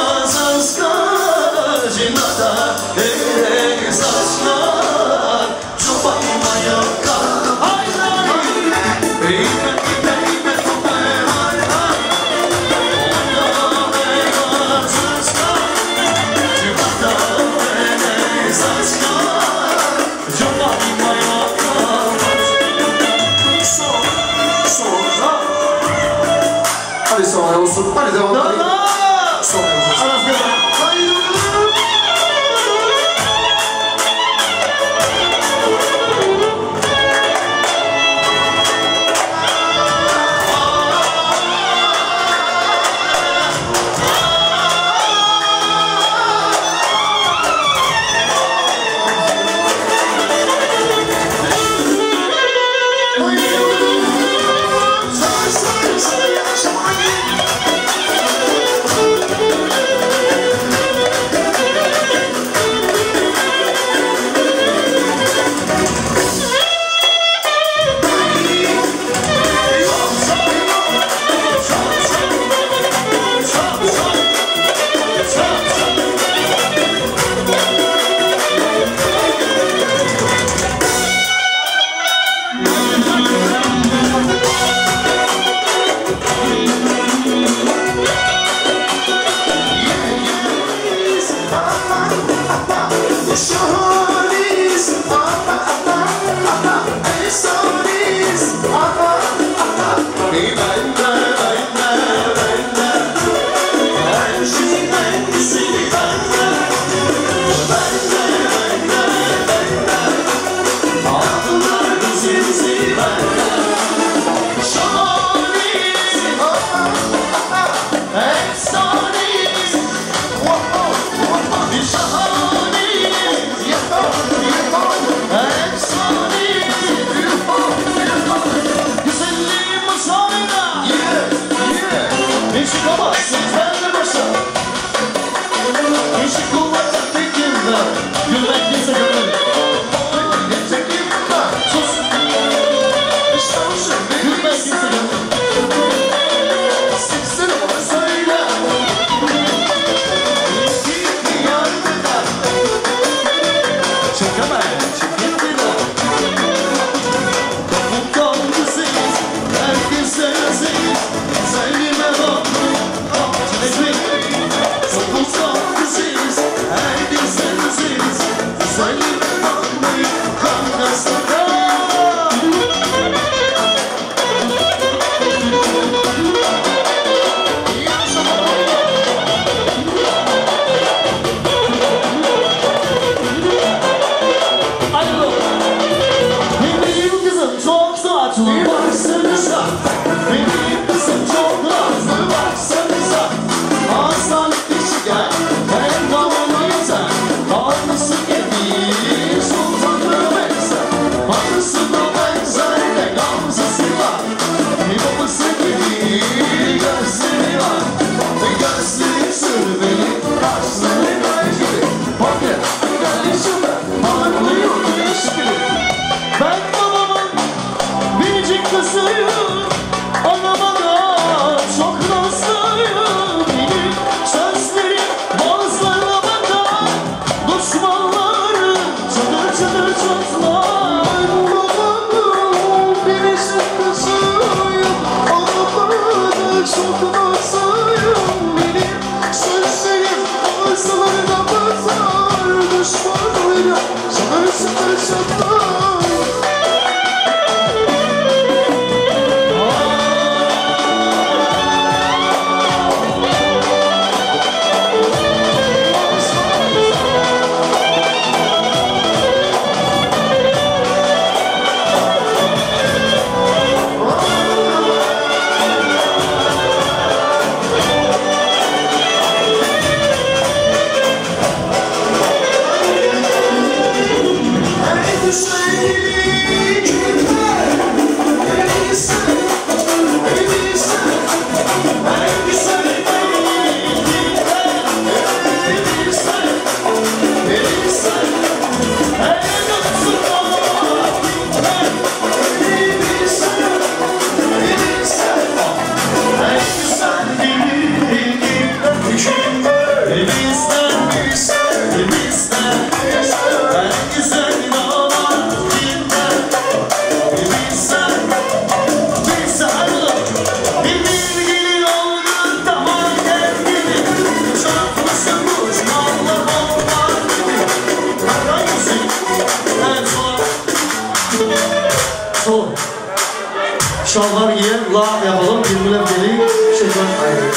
Şalvar giyen, la yapalım, birbirine geleyim, şeytan ayrı.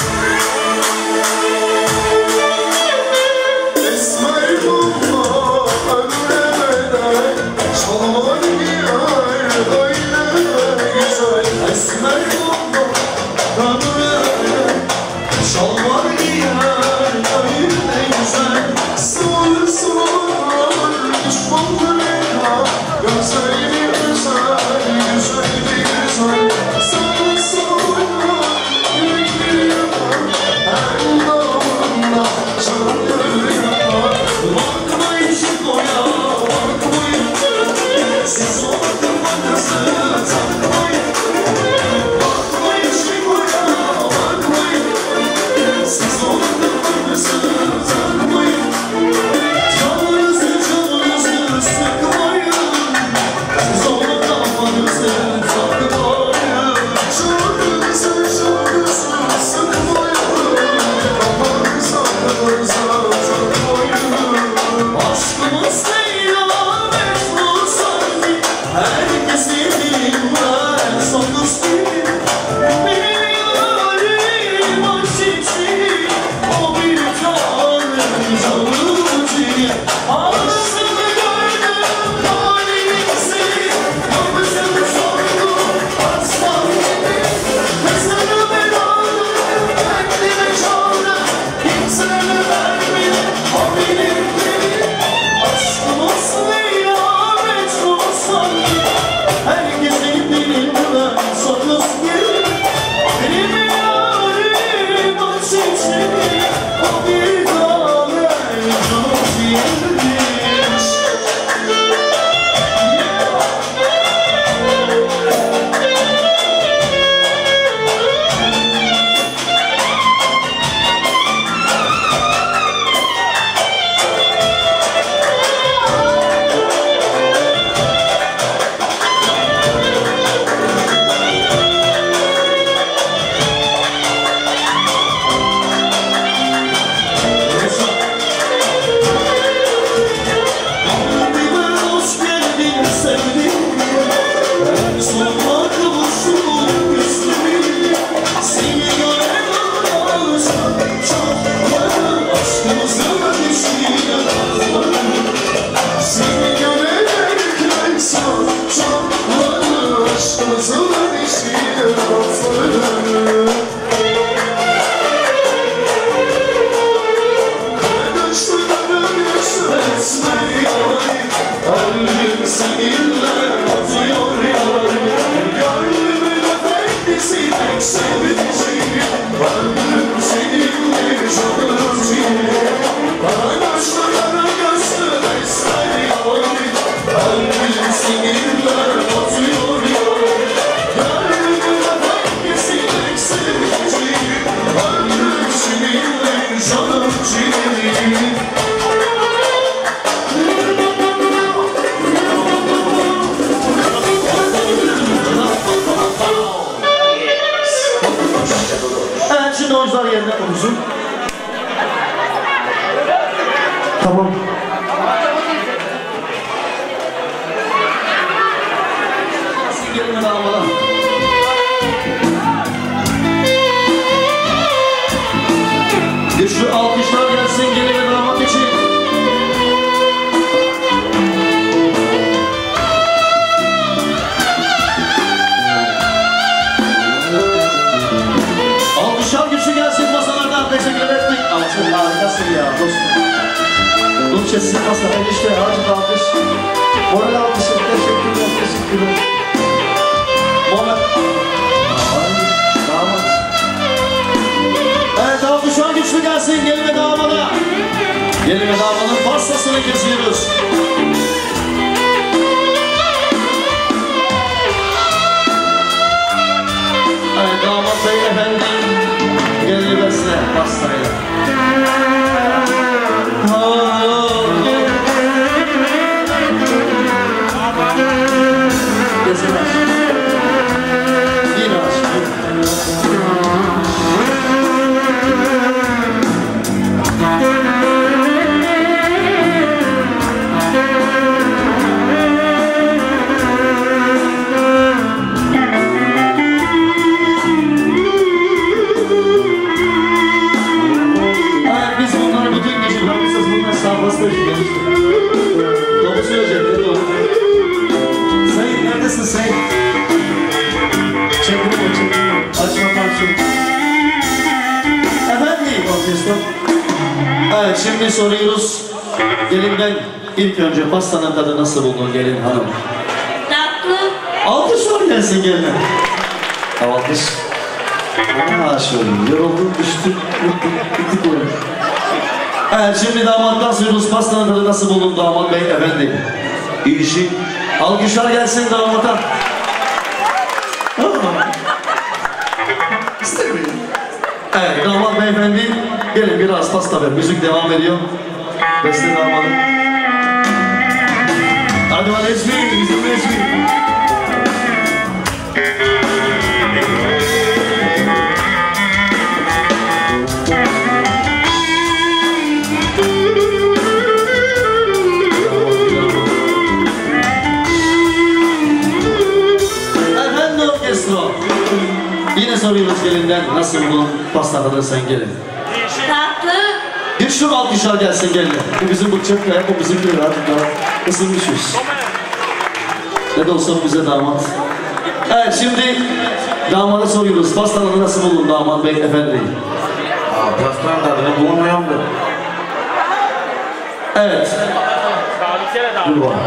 Güçlü alkışlar gelsin gelin ve damat için. Alkışlar güçlü gelsin masalardan. Teşekkür ettik. Ama sen harikasın ya dostum. Dulçesin masa. Enişte acık alkış. Moral alkışı. Teşekkürler. Teşekkürler. Moral. Damat. Evet alkışlar güçlü gelsin. Gelin ve damada. Gelin ve damadın pastasını kesiyoruz. Evet damat bey efendim. Gelin besle pastayla. Kesin aç. Yine aç. Biz bunları bütün gece bırakmışız. Bunlar sağlasında işlemiştik. Doğru söyleyecek. Doğru. Sayın neredesin Sayın? Çekil o çekil. Açma parçayı. Efendim orkestra. Evet şimdi soruyoruz. Gelinden ilk önce pastanın tadı nasıl buldun gelin hanım? Tatlı. Alkış var gelsin geline. Alkış. Şöyle yoruldum düştük. Bittik oyun. Evet şimdi damattan soruyoruz. Pastanın tadı nasıl buldun damat bey efendim? İyi işi. Alkışlar gelsin damata. Evet damat beyefendi gelin biraz pasta ver. Müzik devam ediyor. Beste damadı. Hadi var Ezmi, bizim Ezmi. Efendim orkestra. Yine soruyoruz gelinden nasıl bu pasta tadını sen gelin. Tatlı. Güçlü alkışlar gelsin geline. Bu bizim bıçak ve bu bizim böyle artık daha ısınmışız. Ne de olsa bize damat. Evet şimdi damada soruyoruz. Pastanı nasıl buldun damat bey efendi? Pastanın tadını bulamayan mı? Evet. Dur bana.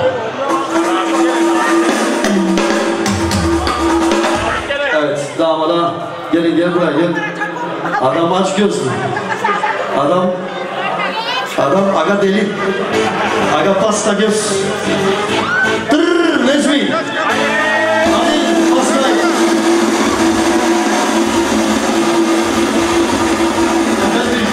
Evet damada gelin gel buraya gel. Adam aç gözlü. Adam aga deli. Aga pasta göz. Tırrrr Necmi. Hadi pastayı. Efendim.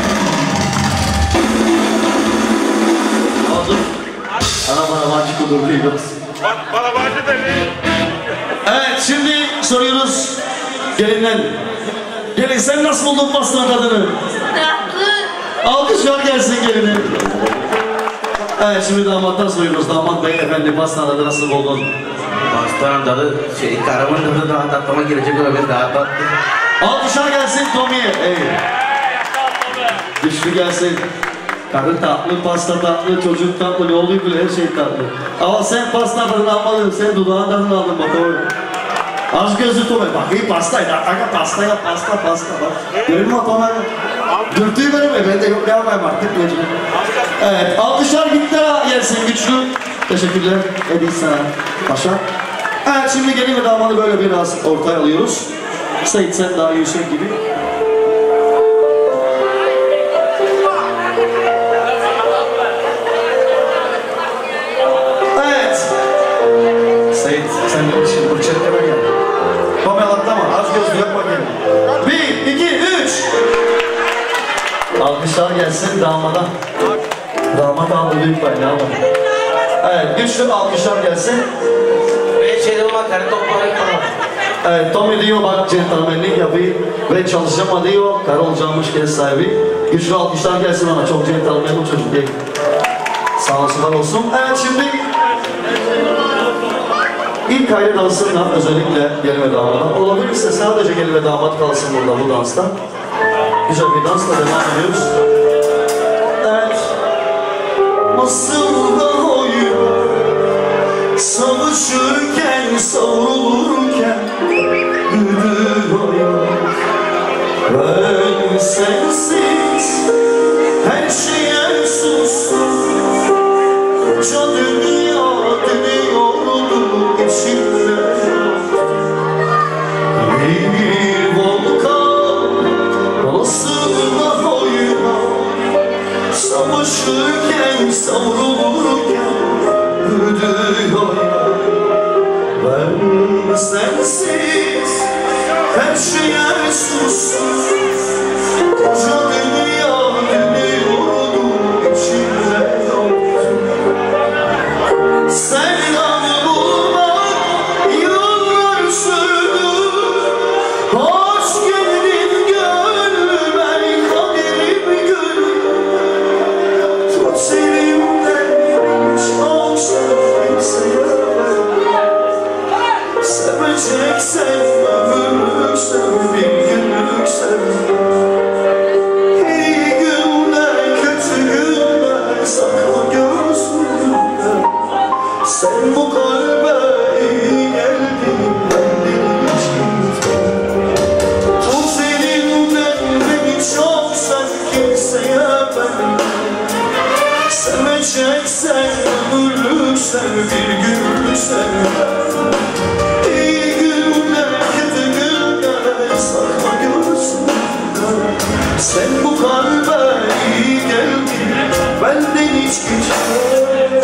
Aldım. Bana maçı kudurluyuz. Bana bahçe de Evet şimdi soruyoruz gelinden. Gelin sen nasıl buldun pastanın tadını? Tatlı. Alkışlar gelsin geline. Evet şimdi damattan soruyoruz. Damat bey efendi pastanın tadı nasıl buldun? Pastanın tadı, karımın tadı daha tatlıma gelecek olabilir, daha tatlı. Alkışlar gelsin Tommy'ye. Güçlü gelsin. Karın tatlı, pasta tatlı, çocuk tatlı, ne oluyor bile her şey tatlı. Ama sen pasta tadını almadın, sen dudağın tadını aldın bak oğlum. Az gözlü Tommy, bak iyi pastaydı, aga pasta yap, pasta bak. Görün mü Tommy? Dürtüyü benim ben de yok ne yapayım artık mecbur. Evet, alkışlar gittara gelsin güçlü. Teşekkürler, edin sana. Paşa. Evet, şimdi gelin ve damadı böyle biraz ortaya alıyoruz. Sait sen daha yüksek gibi. Evet. Sait sen de şimdi bu çevreme gel. Tommy atlama, az gözlü yapma gel. 1, 2, 3. Alkışlar gelsin damada. Damat aldı büyük pay ne yapalım. Evet güçlü alkışlar gelsin. Ben şeyde olan karı toplamayı falan. Evet Tommy diyor bak centilmenlik yapayım. Ben çalışacağım diyor. Karı olacağımış ev sahibi. Güçlü alkışlar gelsin ona. Çok centilmen bu çocuk değil. Sağ olsunlar olsun. Evet şimdi ilk ayrı dansınlar özellikle gelin ve damada. Olabilirse sadece gelin ve damat kalsın burada bu dansta. Güzel bir dansla devam ediyoruz. Savaşırken, savrulurken ödüyor ya. Ben sensiz her şeye sustum. Koca dünya dönüyordu, içimde yoktu. Sevdanı bulmak yıllar sürdü. Hoş geldin gönlüme, kaderim gül. Tut elimden çok sevdiğim seveceksen ömürlük sev, bir günlük sev. İyi günler, kötü günler sakla gözlüğünde. Sen bu kalbe iyi geldin, benden hiç gitme. Tut elimden beni çok sev, kimseye verme. Seveceksen ömürlük sev, bir günlük sev. İyi günler, kötü günler sakla gözlüğünde. Sen bu kalbe iyi geldin, benden hiç gitme.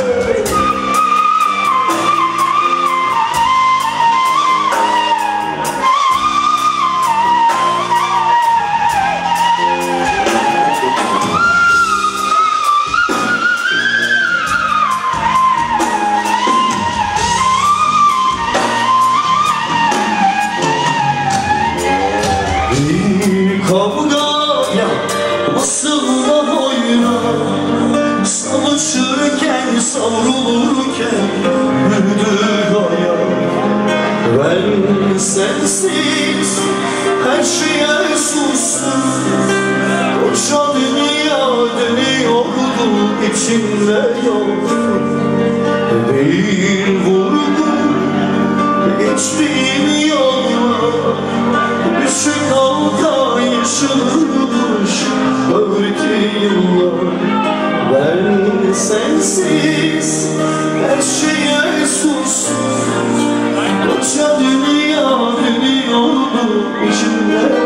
Kavgaya basılma boyuna, savaşırken, savrulurken müdüraya. Ben sensiz her şeye sustum. Koca dünya dönüyordu, içimde yoktu. Değil vurgun geçtiğim yollar, düşük halka yaşanırmış öğreti yıllar. Ben sensiz her şeye sustum. Koca dünya dönüyordu, içimde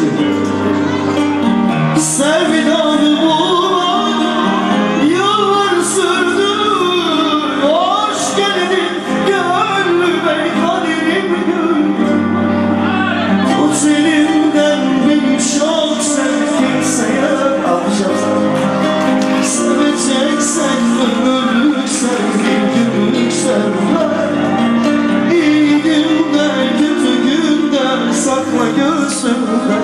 sevdanı bulmak yıllar sürdü. Hoş geldin gönlüme, kaderim gül. Tut elimden beni çok sev, kimseye alacağım. Seveceksen ömürlük sev, bir günlük sev. İyi günler, kötü günler sakla gözümde.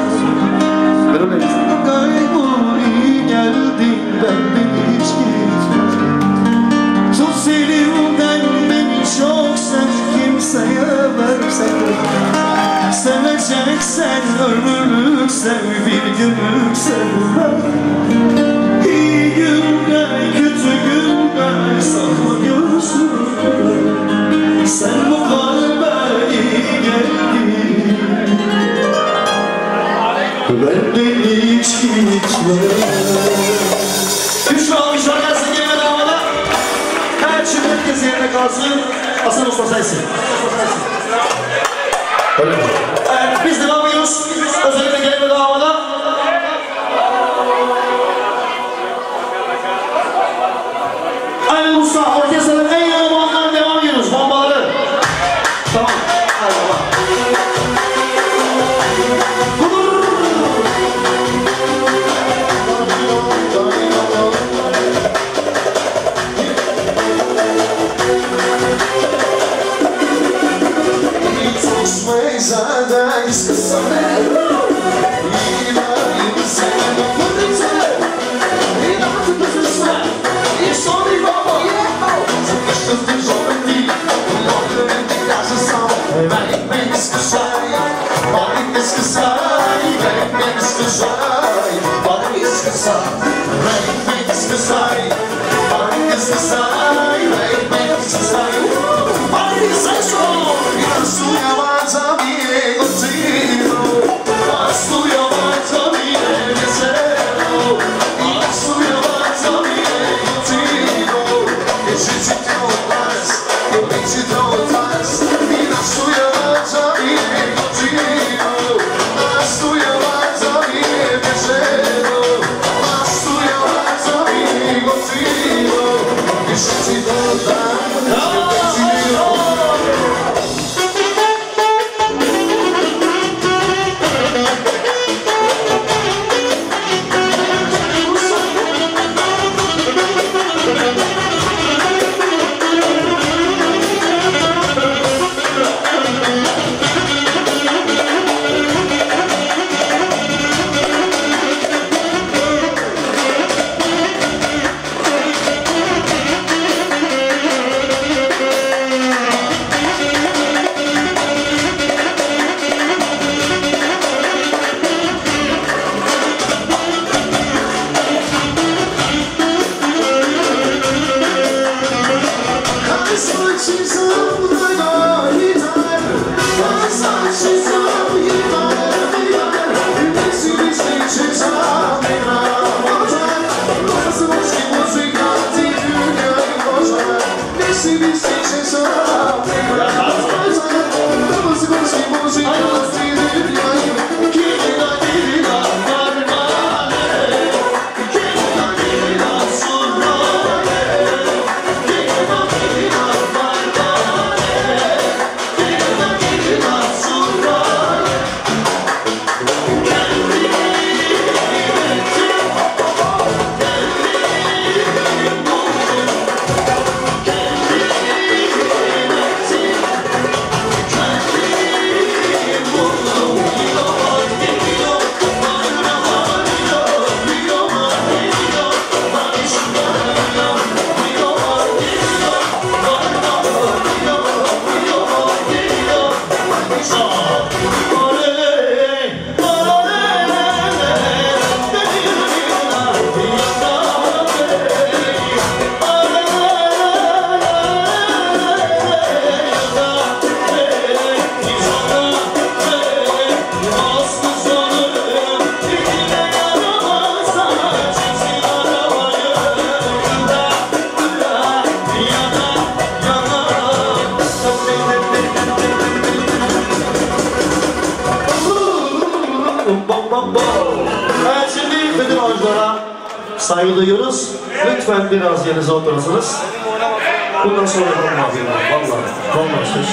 Kaybol iyi geldin, benden hiç gitme. Tut elimden beni çok sev, kimseye versen. Seveceksen ömürlük sev, bir günlük sev. İyi günler, kötü günler sakla gözümde. Sen bu kalbe iyi geldin, benden hiç gitme. Üç almışlar gelsin, gelin havada. Her şey herkes yerine kalsın. Hasan Usta sensin. Öyle mi? Evet, biz devam ediyoruz. Özellikle gelin havada. Aynen Usta, orkestranın en yoğun bombalarına devam ediyoruz. Bombaları. Tamam. Hadi baba. Evet, şimdi bütün oyunculara saygı duyuyoruz. Lütfen biraz yerinize oturursunuz. Bundan sonra yapalım. Vallahi söz.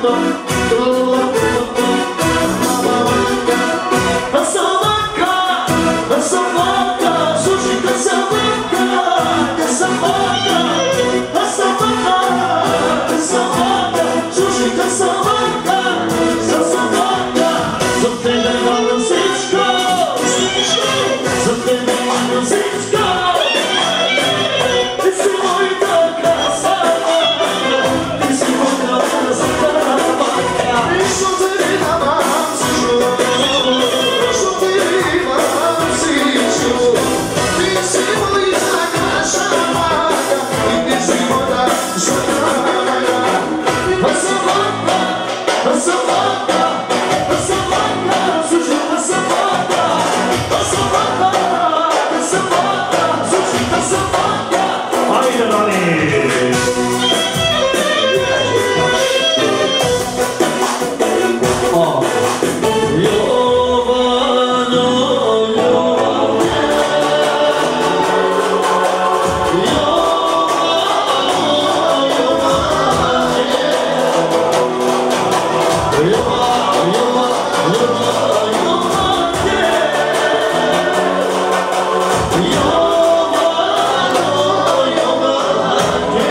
Yo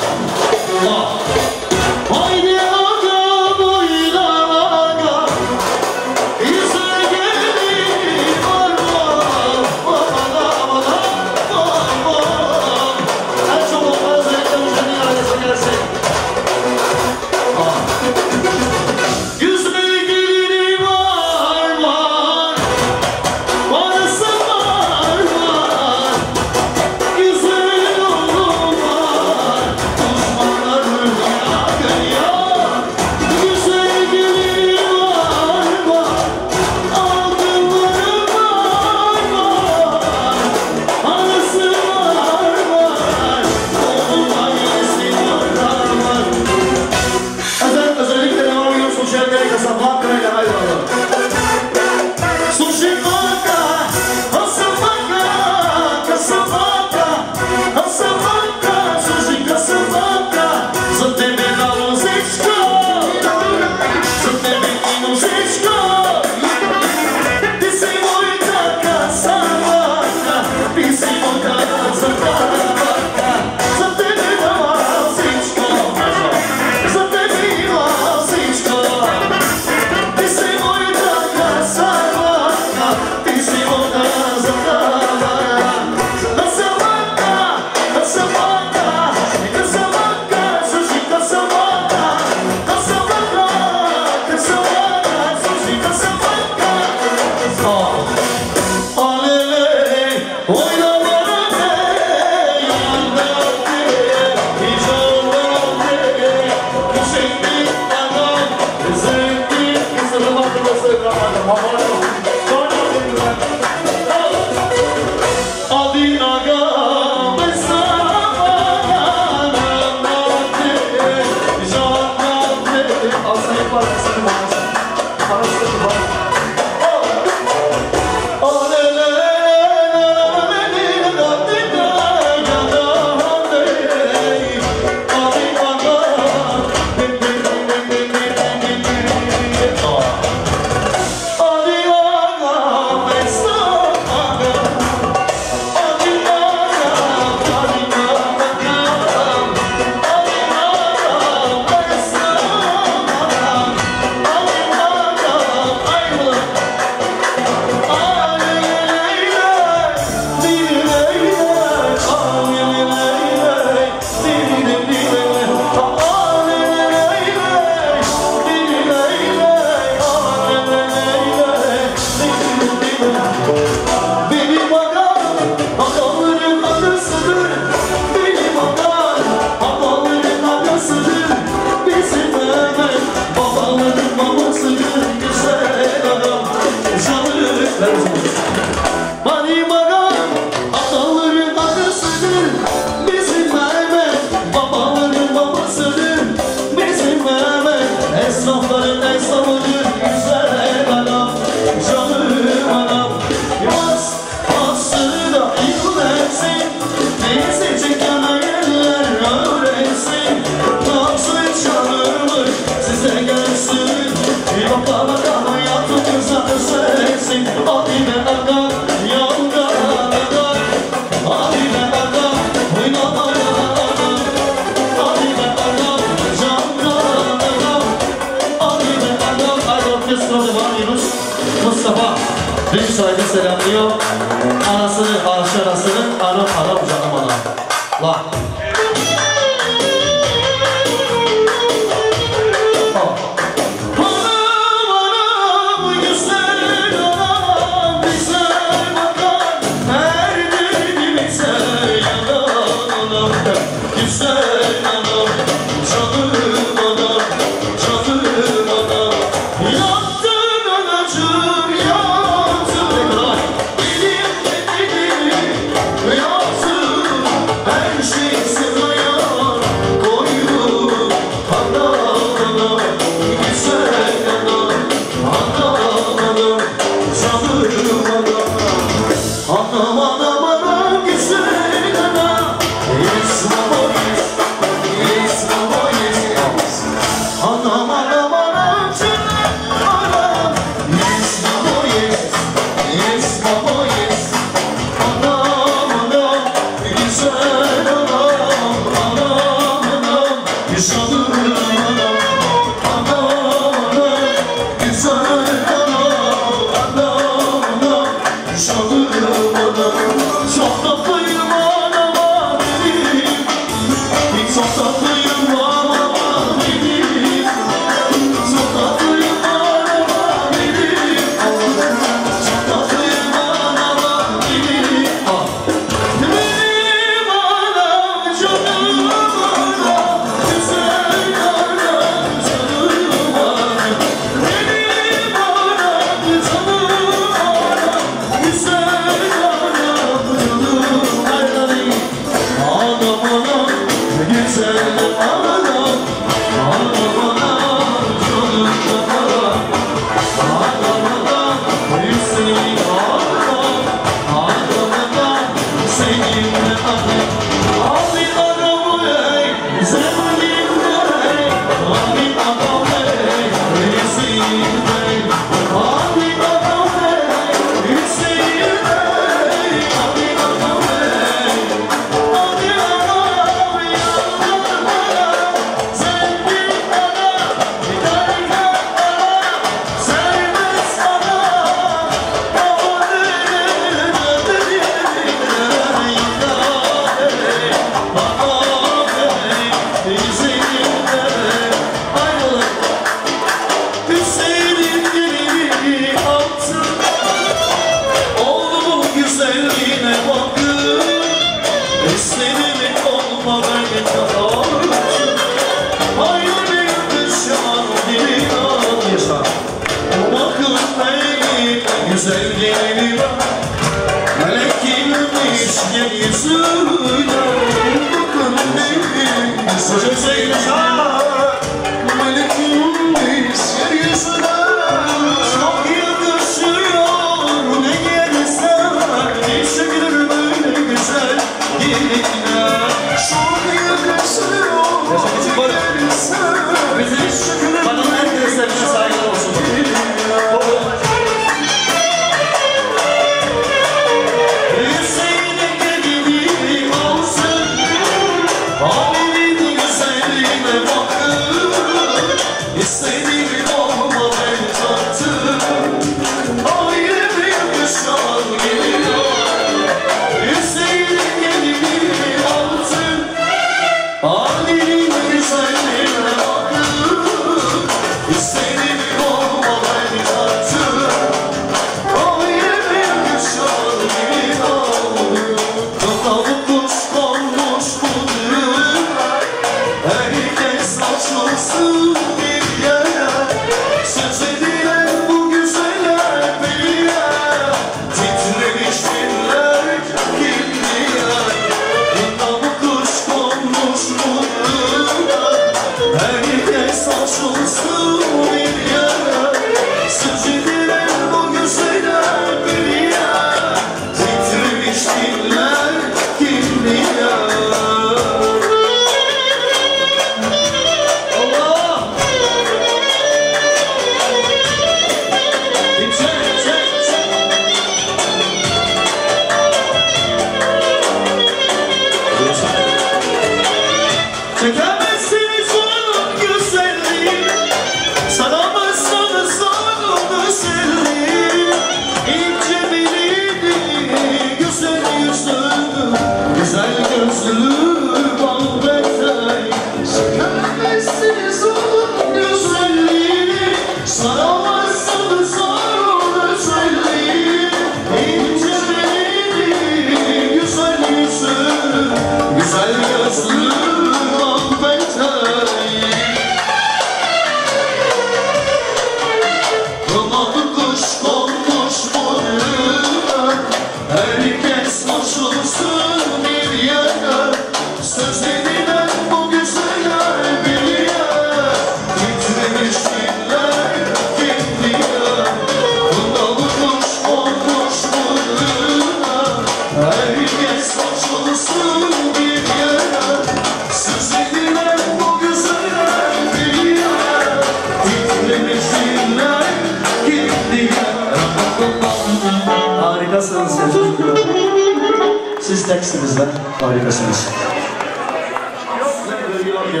Harikasınız ya çocuklar. Siz teksiniz lan. Harikasınız. Yanına damadı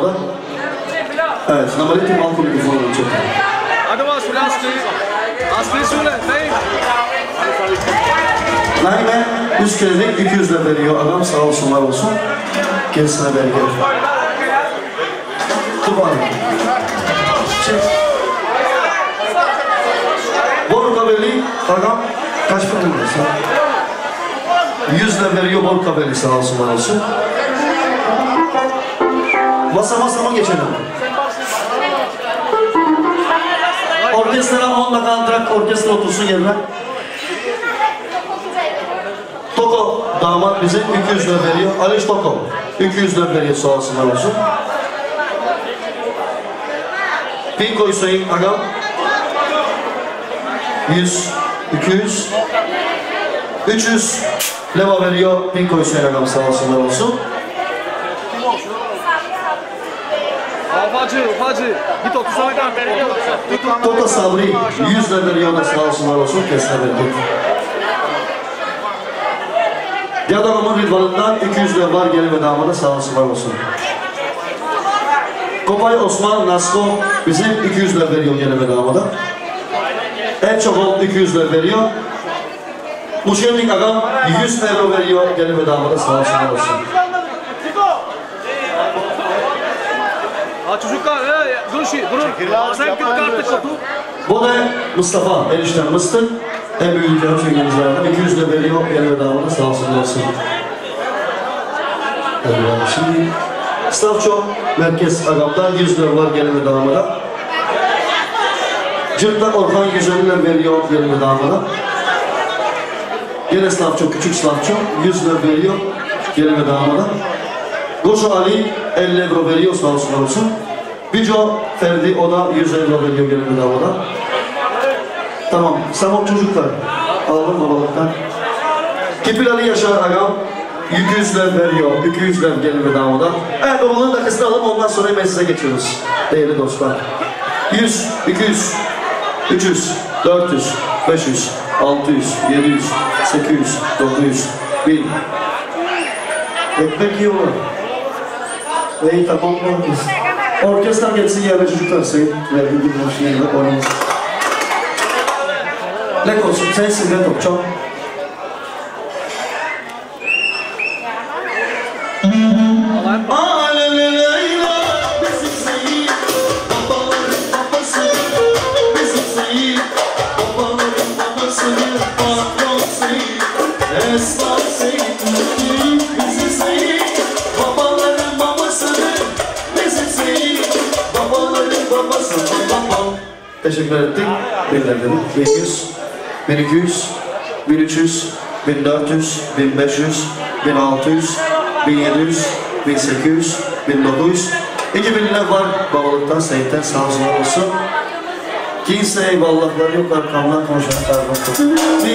damada. Evet, Namaleti Malko mikrofonunu çekin. Hadi bak söyle Aslı. Aslı'yı söyle. Neyim? Naime 100 kerelik 200 lira veriyor adam, sağ olsun var olsun. Kendisine bereket. Dur bana. Borkabeli adam kaç para veriyorsun? 100 lira veriyor Borkabeli, sağ olsun var olsun. Masama geçelim. Orkestra 10 dakika antrak, orkestra otursun yerine. Toko damat bize 200 lira veriyor. Aliş Toko 200 lira veriyor, sağ olsunlar olsun. Pinko Hüseyin agam 100, 200, 300 leva veriyor Pinko Hüseyin agam, sağ olsunlar olsun. Ufacı. Git 30 aydan. Toto Sabri 100 lira veriyor da, sağ olsunlar olsun. Kesine bereket. Yadamamın Rıdvan'ından 200 lira var, gelin ve damada, sağ olsunlar olsun. Kopay Osman Nasko bize 200 lira veriyor, gelin ve damada. En çok 200 lira veriyor. Muşenlik agam 100 euro veriyor, gelin ve damada, sağ olsunlar olsun. Çocuklar, durun. Sen git kartı çatı. Bu da Mustafa, enişten Mıstık. En büyük canım çekimizlerden 200 lira veriyor, gelin ve damada, sağ olsunlar olsun. Şimdi Stavço Merkez agamda 100 lira var, gelin ve damada. Cırtlak Orhan 150 lira veriyor, gelin ve damada. Yine Stavço, küçük Stavço 100 lira veriyor, gelin ve damada. Goşo Ali 50 euro veriyor, sağ olsunlar olsun. Bico Ferdi, o da 100 euro veriyor, gelin ve damada. Tamam, Samok çocuklar, alalım babalıktan. Kipil Ali Yaşar agam 200 lira veriyor, 200 lira gelin ve damada. Evet, babalığın da kısmını alalım, ondan sonra meclise geçiyoruz. Değerli dostlar. 100, 200, 300, 400, 500, 600, 700, 800, 900, 1000. Ekmek yiyorlar. İyi, tamam mı? Orkestra geçsin yerine çocuklar sayın. Verdiğim bir hoşuna oynayın. Lek olsun, sensin ne topçam. Teşekkür ettik. Belirledik. 1100, 1200, 1300, 1400, 1500, 1600, 1700, 1800, 1900. 2000 lira var babalıktan, seyitten, sağ olsun. Kimse eyvallahlar yok, arkamdan konuşanlar var.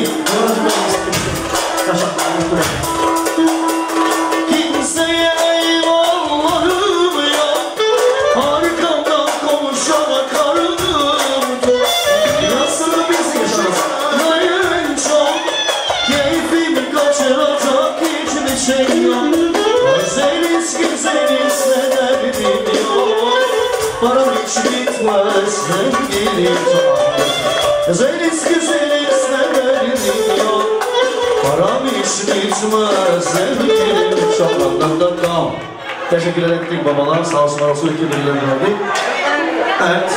Kimseye eyvallahım yok, arkamdan konuşana karnım tok. Nasıl biz yaşarız, gayrın çok, keyfimi kaçıracak hiçbir şey yok. Güzeliz ne derdim yok, param hiç bitmez zenginim çok. Güzeliz ne derdim yok, param hiç bitmez zenginim çok. Teşekkür ettik babalar, sağ olsunlar olsun, 2 birileri verdik. Evet.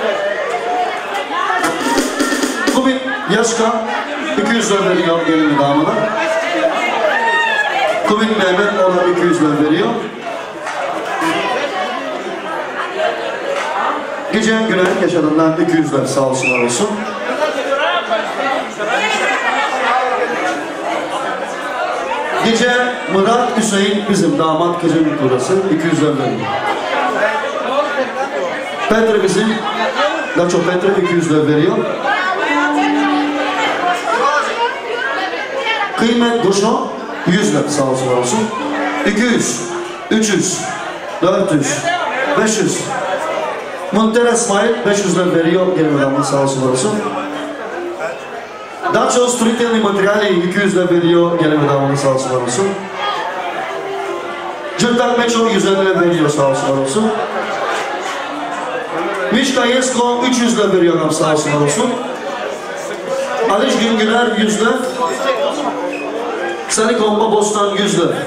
Bugün Yaşka 200 lira veriyor gelin damına. Kubin Mehmet ona 200 lira veriyor. Gece Gülen yaşadığından 200 lira, sağ olsunlar olsun. Gece Murat Hüseyin bizim damat kızın burası 200 lira veriyor. Petre bizim Nacho Petre 200 lira veriyor. Kıymet Guşo 100 lira, sağ olsun. 200, 300, 400, 500. Munter İsmail 500 lira veriyor, gelin adamın sağ olsun. Dacho Stritelni Materiali 200 lira veriyor, gelin adamın sağ olsun. Cırtak Meço 150 lira veriyor sağ olsun. Mişka Yesko 300 lira veriyor sağ olsun. Aliş Güngüner 100 lira. Sarı Komba Bostan 100 lira.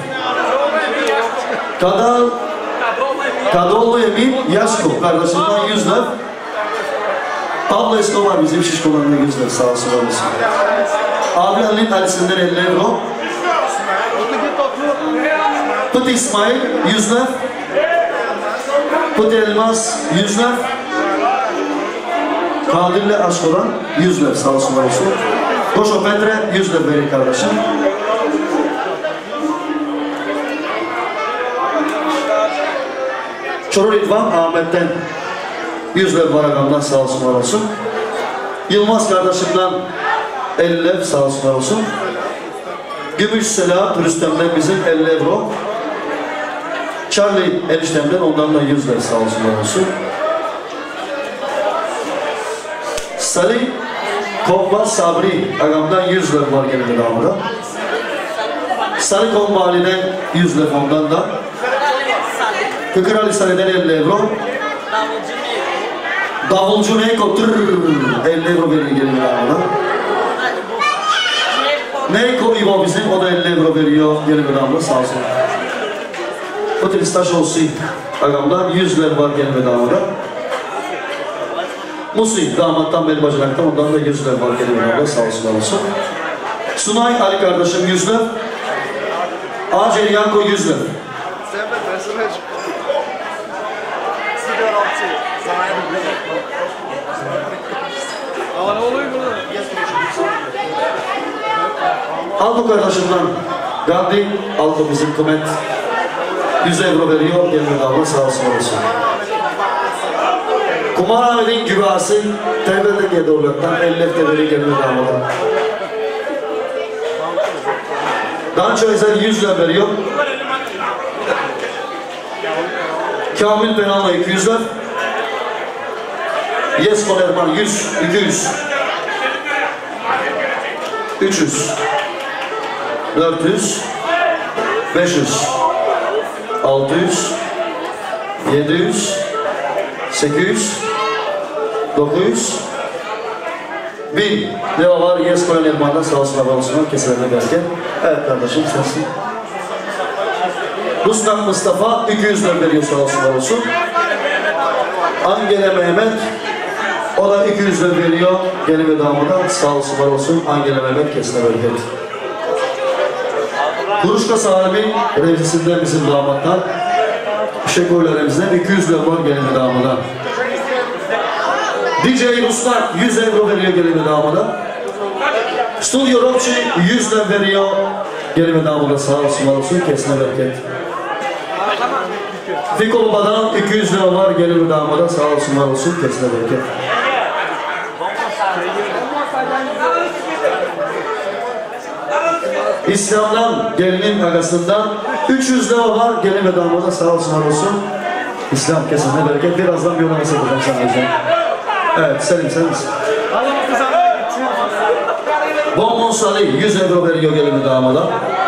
Kadollu Emin Yasko kardeşimden 100 lira. Pablo Escobar bizim şişkolarına 100 lira sağ olsun. Abi Ali'nin Ali'sinden 50 euro. Pıt İsmail 100 lira. Pıt Elmas 100 lira. Kadir'le aşk olan 100 lira sağ olsun. Koşo Petre 100 lira verir kardeşim. Çorur İdvan Ahmet'ten 100 lira var agamdan sağ olsun. Yılmaz kardeşimden 50 lira sağ olsun. Gümüş Sela Turistem'den bizim 50 euro. Charlie eniştemden ondan da 100 lira sağ olsun. Salih Komba Sabri agamdan 100 lira var gene devamında. Salih Komba Ali'den 100 lira ondan da. Kıkır Ali Salih'den 50 euro. Davulcu Neyko 50 euro veriyor gene devamında. Neyko İvo bizim o da 50 euro veriyor gene devamında sağ olsun. Otel Staş olsun agamdan 100 lira var gene devamında. Musi damattan beri bacanaktan ondan da 100 lira var gene sağ olsun. Sunay Ali kardeşim 100 lira. Acel Yanko 100 lira. Aldo kardeşimden Gandhi Aldo bizim koment 100 euro veriyor gene devamında sağ olsun. Kumar Ahmet'in güvası Tevbe'deki devletten 50 TL'yi gelme damadan. Danço Ezel 100 lira veriyor. Kamil Penal'a 200 lira. Yesko Erman 100, 200. 300. 400. 500. 600. 700. 800, 900, 1000 lira var. Yesko'nun elmandan sağ olsun havalısından keselerine belki. Evet kardeşim sensin. Ruslan Mustafa 200 lira veriyor sağ olsun. Angela Mehmet o da 200 lira veriyor. Gene ve damadan sağ olsun. Angela Mehmet kesine bereket. Kuruşka Salim'in revzisinden bizim damatlar. Şekoylarımızdan 200 lira var gelin damada. DJ Ruslar 100 euro veriyor gelin damada. Studio Rockçı 100 lira veriyor gelin damada sağ olsun kesine bereket. Fiko Baba'dan 200 lira var gelin damada sağ olsun kesine bereket. İslam'dan gelinin agasından 300 lira var gelin ve damada sağ olsun. İslam kesine bereket. Birazdan bir yollaması yapacağım sana. Evet Selim sen misin? Bonbon Salih 100 euro veriyor gelin ve damada.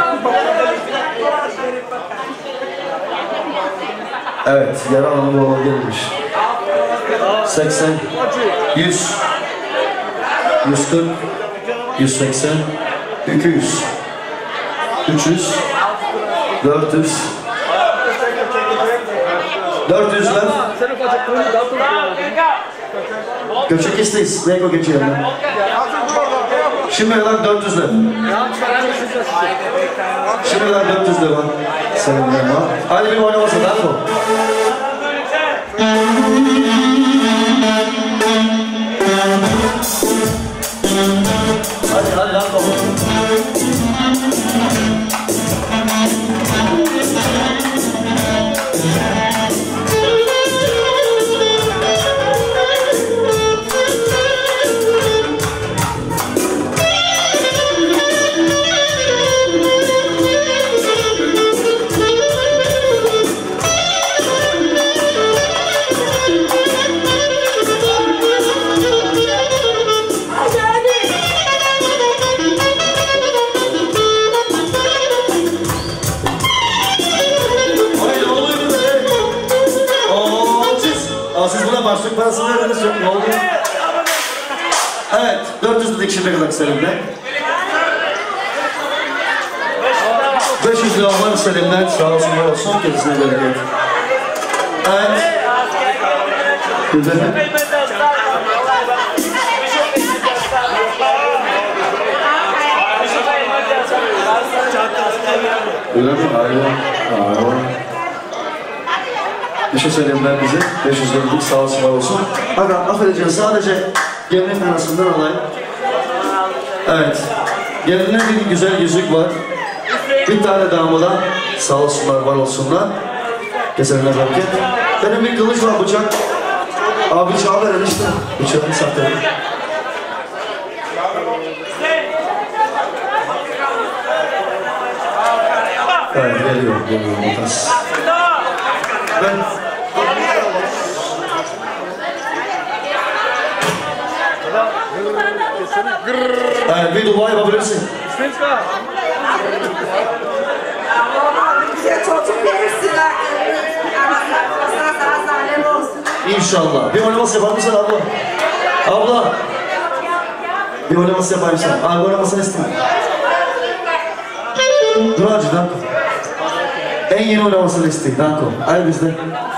Evet yarı alanı olan gelmiş. 80 100 140 180 200 300 400 400 lira. Göçek isteyiz. Neyko geçiyor yani. Şimdi kadar 400 lira. Şimdi kadar 400 lira var. Senin yanına. Hadi bir oynaması daha mı? Hadi lan topu. Ama siz buna başlık parasını verdiniz çok ne oldu? Evet, 400 dedik şimdi kadar Selim'den. 500 lira var Selim'den, sağ olsun var olsun, kendisine bereket. Evet. Güzel. Öyle mi? Hayır. Bir şey söyleyeyim ben bize. 500 liralık sağ olsun var olsun. Aga affedeceğim sadece gelinin arasından alayım. Evet. Gelinine bir güzel yüzük var. Bir tane damada sağ olsunlar var olsunlar. Keserine bereket. Benim bir kılıç var bıçak. Abi bıçağı ver işte. Bıçağını saklayalım. Evet geliyor Matas. Ben... Evet bir dua yapabilirsin. Bize çocuk verirsinler. Sana zalim olsun. İnşallah. Bir oynaması yapar mısın abla? Abla. Bir oynaması yapar mısın? Abi oynamasını istiyorum. Dur hacı Danko. En yeni oynamasını istiyorum Danko. Ay bizde.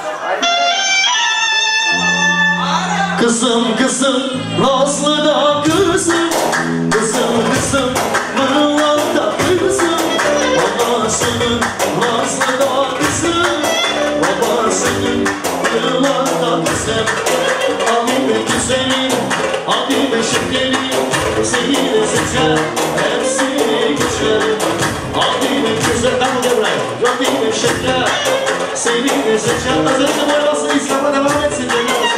Kızım kızım Nazlı'da kızım. Kızım Mırılanda kızım. Babasının Nazlı'da kızım. Babasının Mırılanda kızım. Ali be güzelim, Ali be şekerim. Seni de seçer, hepsini geçer. Ali be güzel, ben bu da buraya. Ali be şeker, seni de seçer. Özellikle boylamasını İslam'a devam etsin.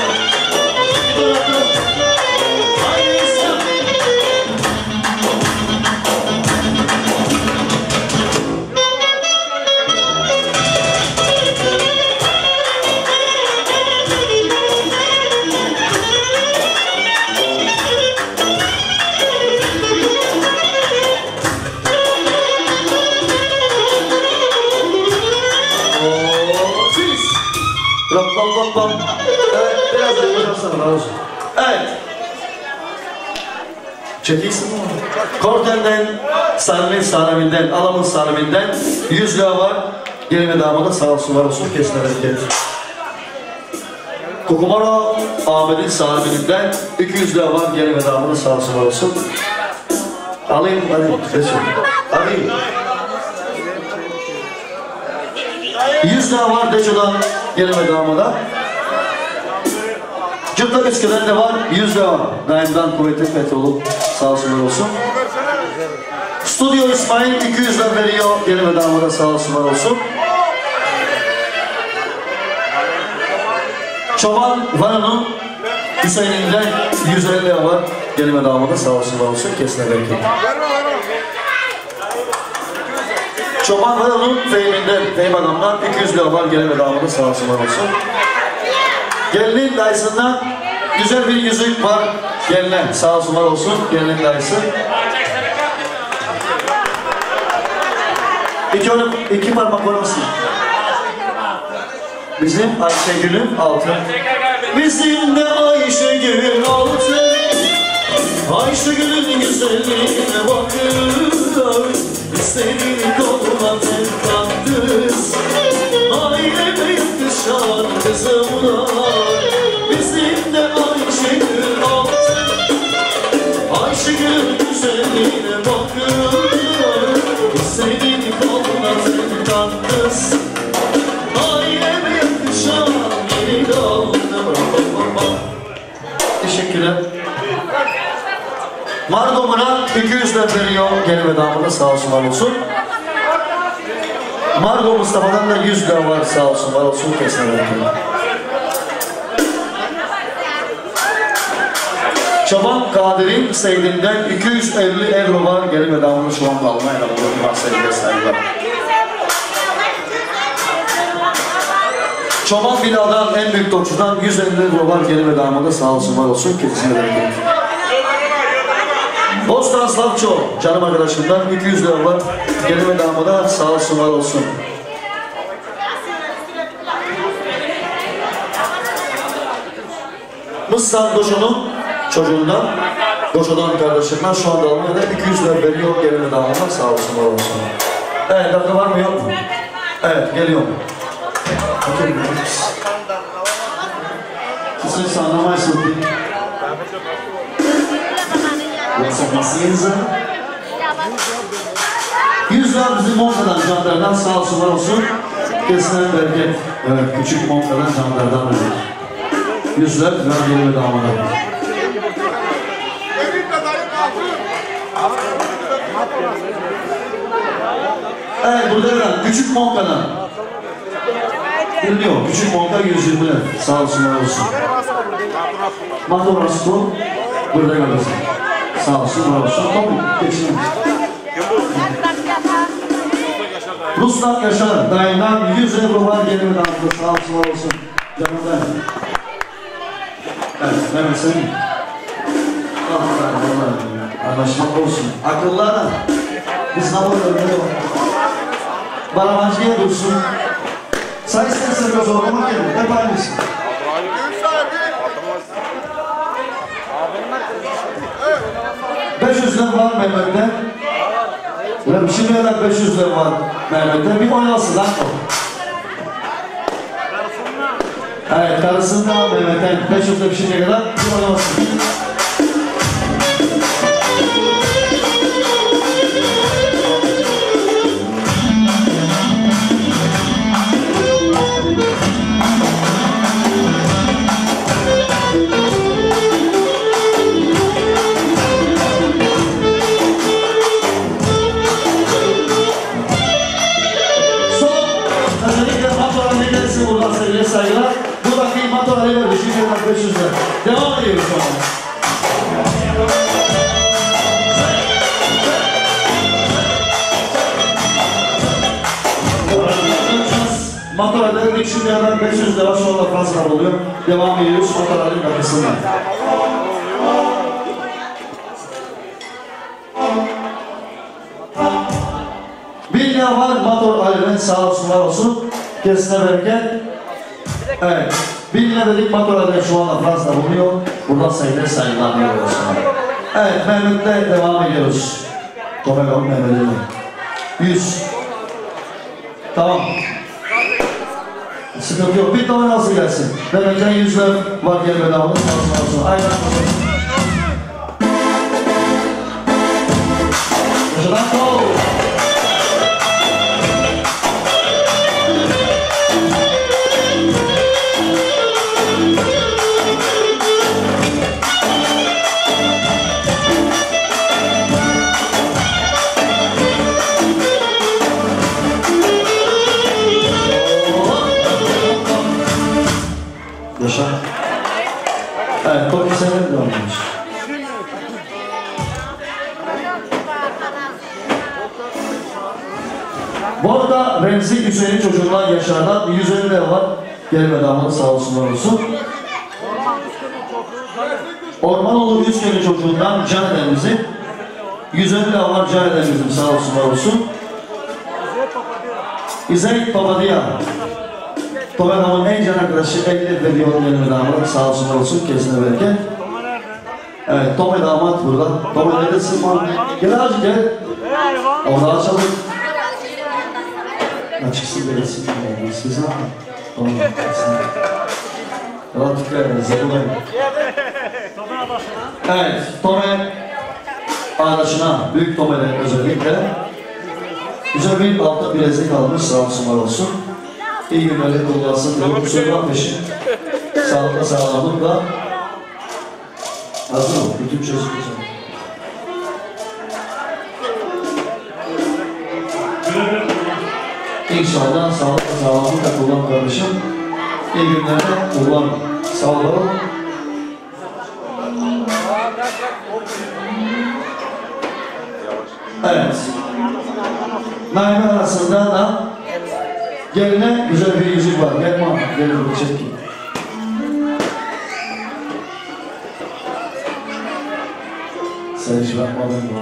Haydi İslam. Bam. Evet, biraz da yapacağım sana. Evet. Çekilsin mi? Korten'den, Sarı'nın Alam'ın Sarı'ndan 100 lira var. Gelin ve damada sağ olsun var olsun kesin hareket. Kokumara Ahmet'in Sarı'ndan 200 lira var. Gelin ve damada sağ olsun var olsun. Alayım, hadi. Alayım. 100 lira var Deço'dan gelin ve damada. Cırtla Biskü'den de var 100 lira var. Naim'den kuvvetli petrolü sağ olsunlar olsun. Stüdyo İsmail 200 lira veriyor gelin ve damada sağ olsunlar olsun. Çoban Vana'nın Hüseyin'inden 150 lira var gelin ve damada sağ olsunlar olsun. Kesine bereket. Çoban Vana'nın Fehmi'nden, Fehmi adamdan 200 lira var gelin ve damada sağ olsunlar olsun. Gelinin dayısından güzel bir yüzük var geline sağ olsunlar olsun gelinin dayısı. İki parmak olmasın. Bizim Ayşegül'ün altın. Bizim de Ayşegül'ün altın. Ayşegül'ün güzelliğine bakın. İstediğini koluna tıklattız. Aileme yakışan kızımlar. Bizim de Ayşegül altın. Ayşegül'ün güzelliğine bakın. İstediğini koluna tıklattız. Aileme yakışan yeni dalına. Teşekkürler. Mardomuna 200 lira veriyor gelin ve damada sağ olsun var olsun. Margo Mustafa'dan da 100 lira var sağ olsun var olsun kesine veriyor. Çoban Kadir'in Seydin'den 250 euro var gelin ve damada şu anda Almanya'da buluyor. Sevgili saygılar. Çoban Bina'dan en büyük topçudan 150 euro var gelin ve damada sağ olsun var olsun kesine veriyor. Bostan Slavço, canım arkadaşımdan 200 lira var. Gelin ve damada sağ olsun var olsun. Mısır Goşo'nun çocuğundan, Goşo'dan kardeşimden şu anda Almanya'da 200 lira veriyor, gelene damatlar sağ olsun, var olsun. Evet, dakika var mı yok mu? Evet, geliyor. Siz anlamayısınız değil. Yoksa masayınızı. 100 lira bizim Monka'dan, Candar'dan sağ olsun, var olsun. Kesilen bereket. Evet, küçük Monka'dan, Candar'dan verir. 100 lira gelene damatlar. Evet, burada da küçük Monka'dan. Bilmiyor, küçük Monka 120 lira. Sağ olsun, var olsun. Mato Rasko, burada kalırsın. Sağ olsun, var olsun. Tamam, geçin. Ruslan Yaşar, dayandan 100 euro var, gelin damızda. Sağ olsun, var olsun. Canımdan. Evet, Mehmet senin. Anlaşmak olsun. Akıllara. Biz namurda öyle var. Baramancıya dursun. Say istersen biraz ortamak gelin. Hep aynısı. $500 lira var Mehmet'te. Şimdiye 500 lira var Mehmet'te. Bir oynasın lan o. Evet, karısından Mehmet'ten 500 lira şimdiye kadar bir oynasın. Saygılar. Buradaki motorları verdi. Şimdiden 500 lira. Devam ediyoruz şu an. Motorları verdik. Şimdiden 500 lira. Şu anda fazla oluyor. Devam ediyoruz. Motorların kapısından. Bir var motor ailenin sağ olsun, var olsun. Kesine verirken evet, 1000 lira dedik motorlarda şu anda Fransa'da bulunuyor. Buradan sayılanıyoruz. Evet, Mehmet'le devam ediyoruz. Topegon Mehmet'le. 100. Tamam. Sıkıntı yok. Bir tane nasıl gelsin? Mehmet'ten 100 lira var gelmeden alın. Aynen. Yaşadan kol. Yaşa. Evet, Toki senin de olmuş. Bu arada Remzi Hüseyin'in çocuğundan Yaşar'dan 150 lira var. Gelme damadı sağ olsunlar olsun. Ormanoğlu Yüzken'in çocuğundan Can Edemiz'in 150 lira var. Can Edemiz'in sağ olsunlar olsun. İzeyt Babadiya. Tomenam'ın en can arkadaşı 50 veriyor gelme damadı sağ olsunlar olsun. Kesine verirken. Evet, Tome damat burada. Tome neredesin? Gel azıcık gel. Orada açalım. Açıksın da gelsin. Siz ne yapın? Tamam. Rahatlıkla zırhlayın. Evet, Tome arkadaşına, büyük Tome'den özellikle güzel bir altta bilezik almış, sağ olsun var olsun. İyi günlerle kullansın diyorum. Kusura peşin. Sağlıkla sağlamlıkla. Hazır ol, bütün çözüm. İnşallah sağlıkla sağlamlıkla kullan kardeşim. İyi günlerde kullan. Sağ olun. Evet. Naime arasında da geline güzel bir yüzük var. Gel ma, gel bir çekin. Sen hiç bakmadın mı?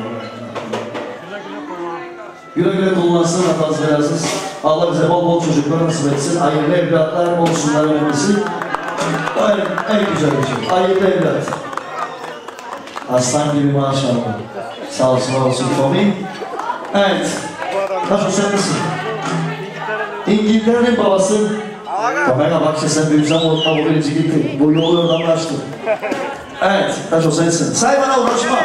Güle güle kullansın, hatası belasız. Allah bize bol bol çocuklar nasip etsin. Hayırlı evlatlar olsunlar önemlisi. En güzel bir şey. Ayıp evlat. Aslan gibi maşallah. Sağ olsun Tommy. Evet. Nasıl sen misin? İngiltere'nin babası. Kamera bak sen bir güzel olma bu birinci gitti. Bu yolu oradan açtı. Evet. Taşo sensin. Say bana uğraşma.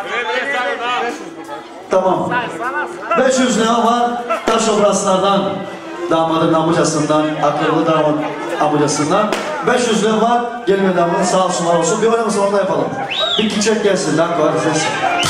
Tamam. 500 lira var. Taşo Braslar'dan. Damadın amcasından, akıllı damat amcasından 500 lira var, gelin ve damadın sağ olsun var olsun. Bir oynaması orada yapalım. Bir çiçek gelsin, lan koy ses.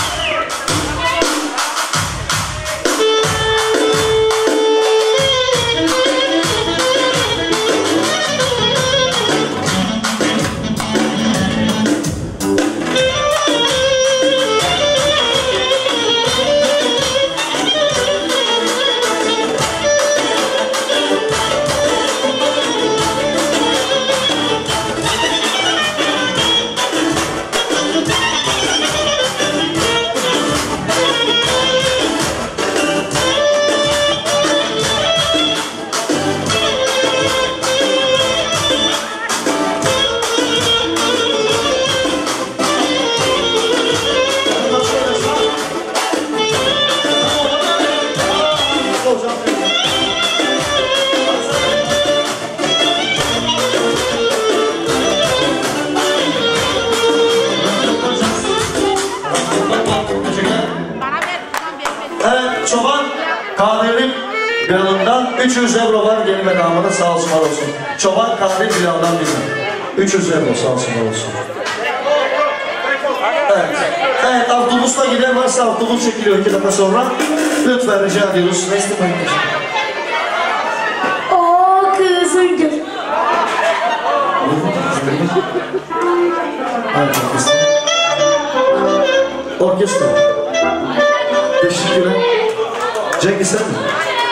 Evet, çoban Kadir'in yanından 300 euro var, gelin ve damada sağ olsun var olsun. Çoban Kadir Bilal'dan bizim. 300 euro sağ olsun var olsun. Evet, evet avtobusla giden varsa avtobus çekiliyor 2 dakika sonra. Lütfen rica ediyoruz. O kızın gül. Evet, orkestra. Teşekkürler. Cengiz sen mi?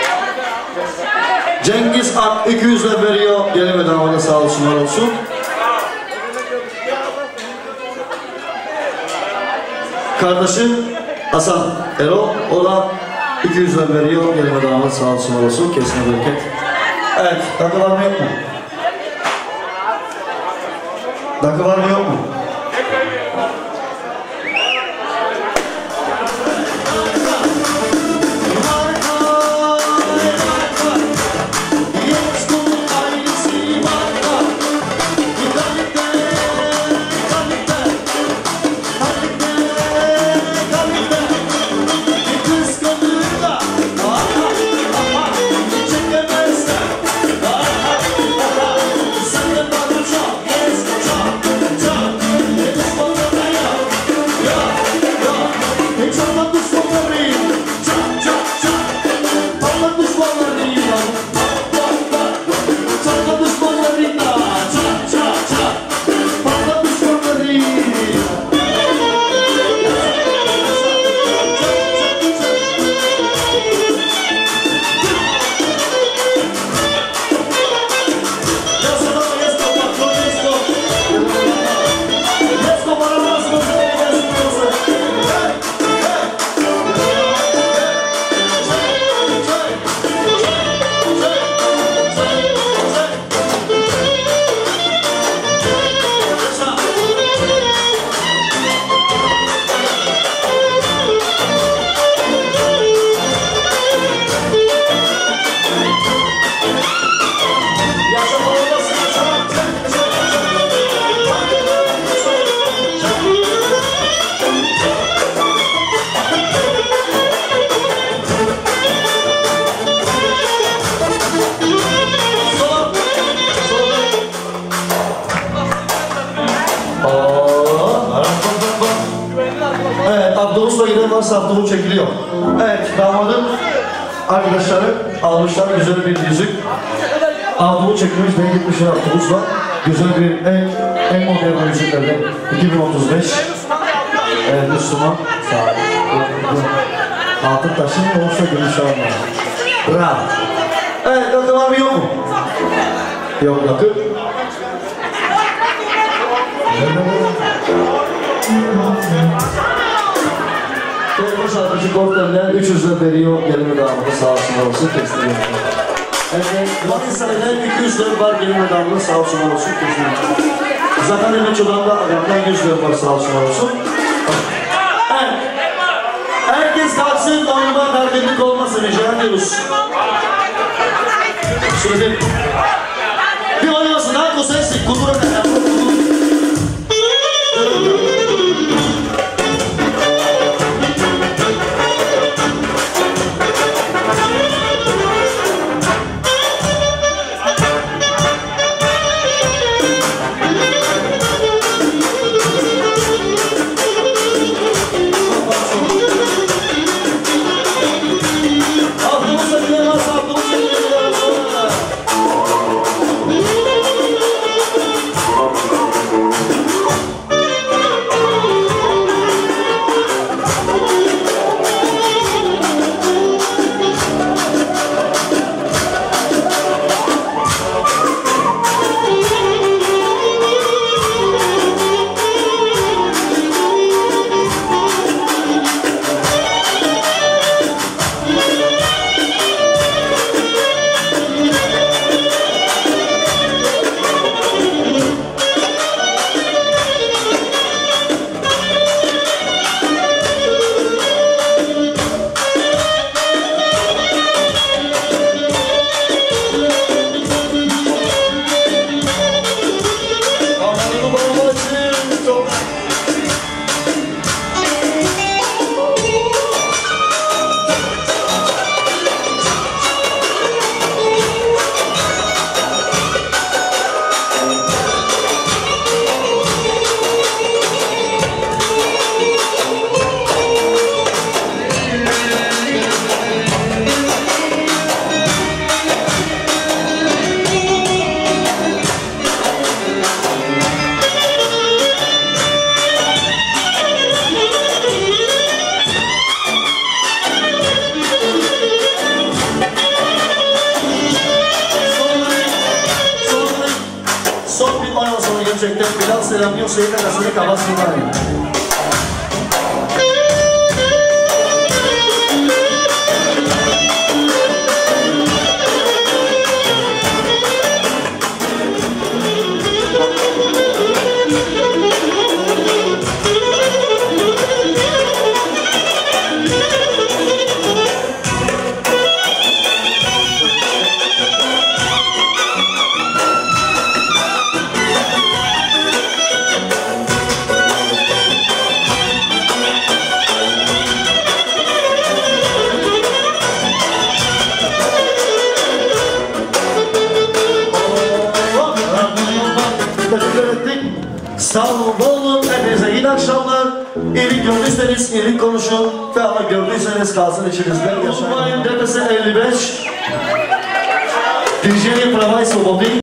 Cengiz Ak 200 lira veriyor. Gelin ve damada sağ olsun var olsun. Kardeşim Hasan Erol, o da 200 lira veriyor. Gelin ve damada sağ olsun var olsun. Kesine bereket. Evet, dakika var mı yok mu? Dakika var mı yok mu? Evet, avtobusla giden varsa avtobus çekiliyor. Evet, damadın arkadaşları almışlar güzel bir yüzük. Avtobus çekilmiş, ben gitmişler avtobusla. Güzel bir, en modern yüzüklerden 2035. Evet, Müslüman. Sağ olun. Altın taşın olursa gümüş almıyor. Bravo. Evet, bakın var mı yok mu? Yok, bakın. Korkmuş arkadaşı Korklar'dan 300 lira veriyor. Gelin ve damada sağ olsun olsun. Evet, Manisa'dan 200 lira var. Gelin ve damada sağ olsun olsun. Zaten demek çoban da ayaktan gözlüyorum var sağ olsun. Evet. Herkes kalksın, oynama darbelik olmasın rica ediyoruz. Şöyle bir oynamasın, daha kosayısın, kudura kadar. Gerçekten Bilal selamlıyor, Hüseyin arasını kapatsınlar ya. Sağ olun, hepinize iyi akşamlar. İyilik gördüyseniz iyilik konuşun ve ama gördüyseniz kalsın içinizden yaşayın. Unutmayın, DPS 55 DJ'nin Pravay Sobodi.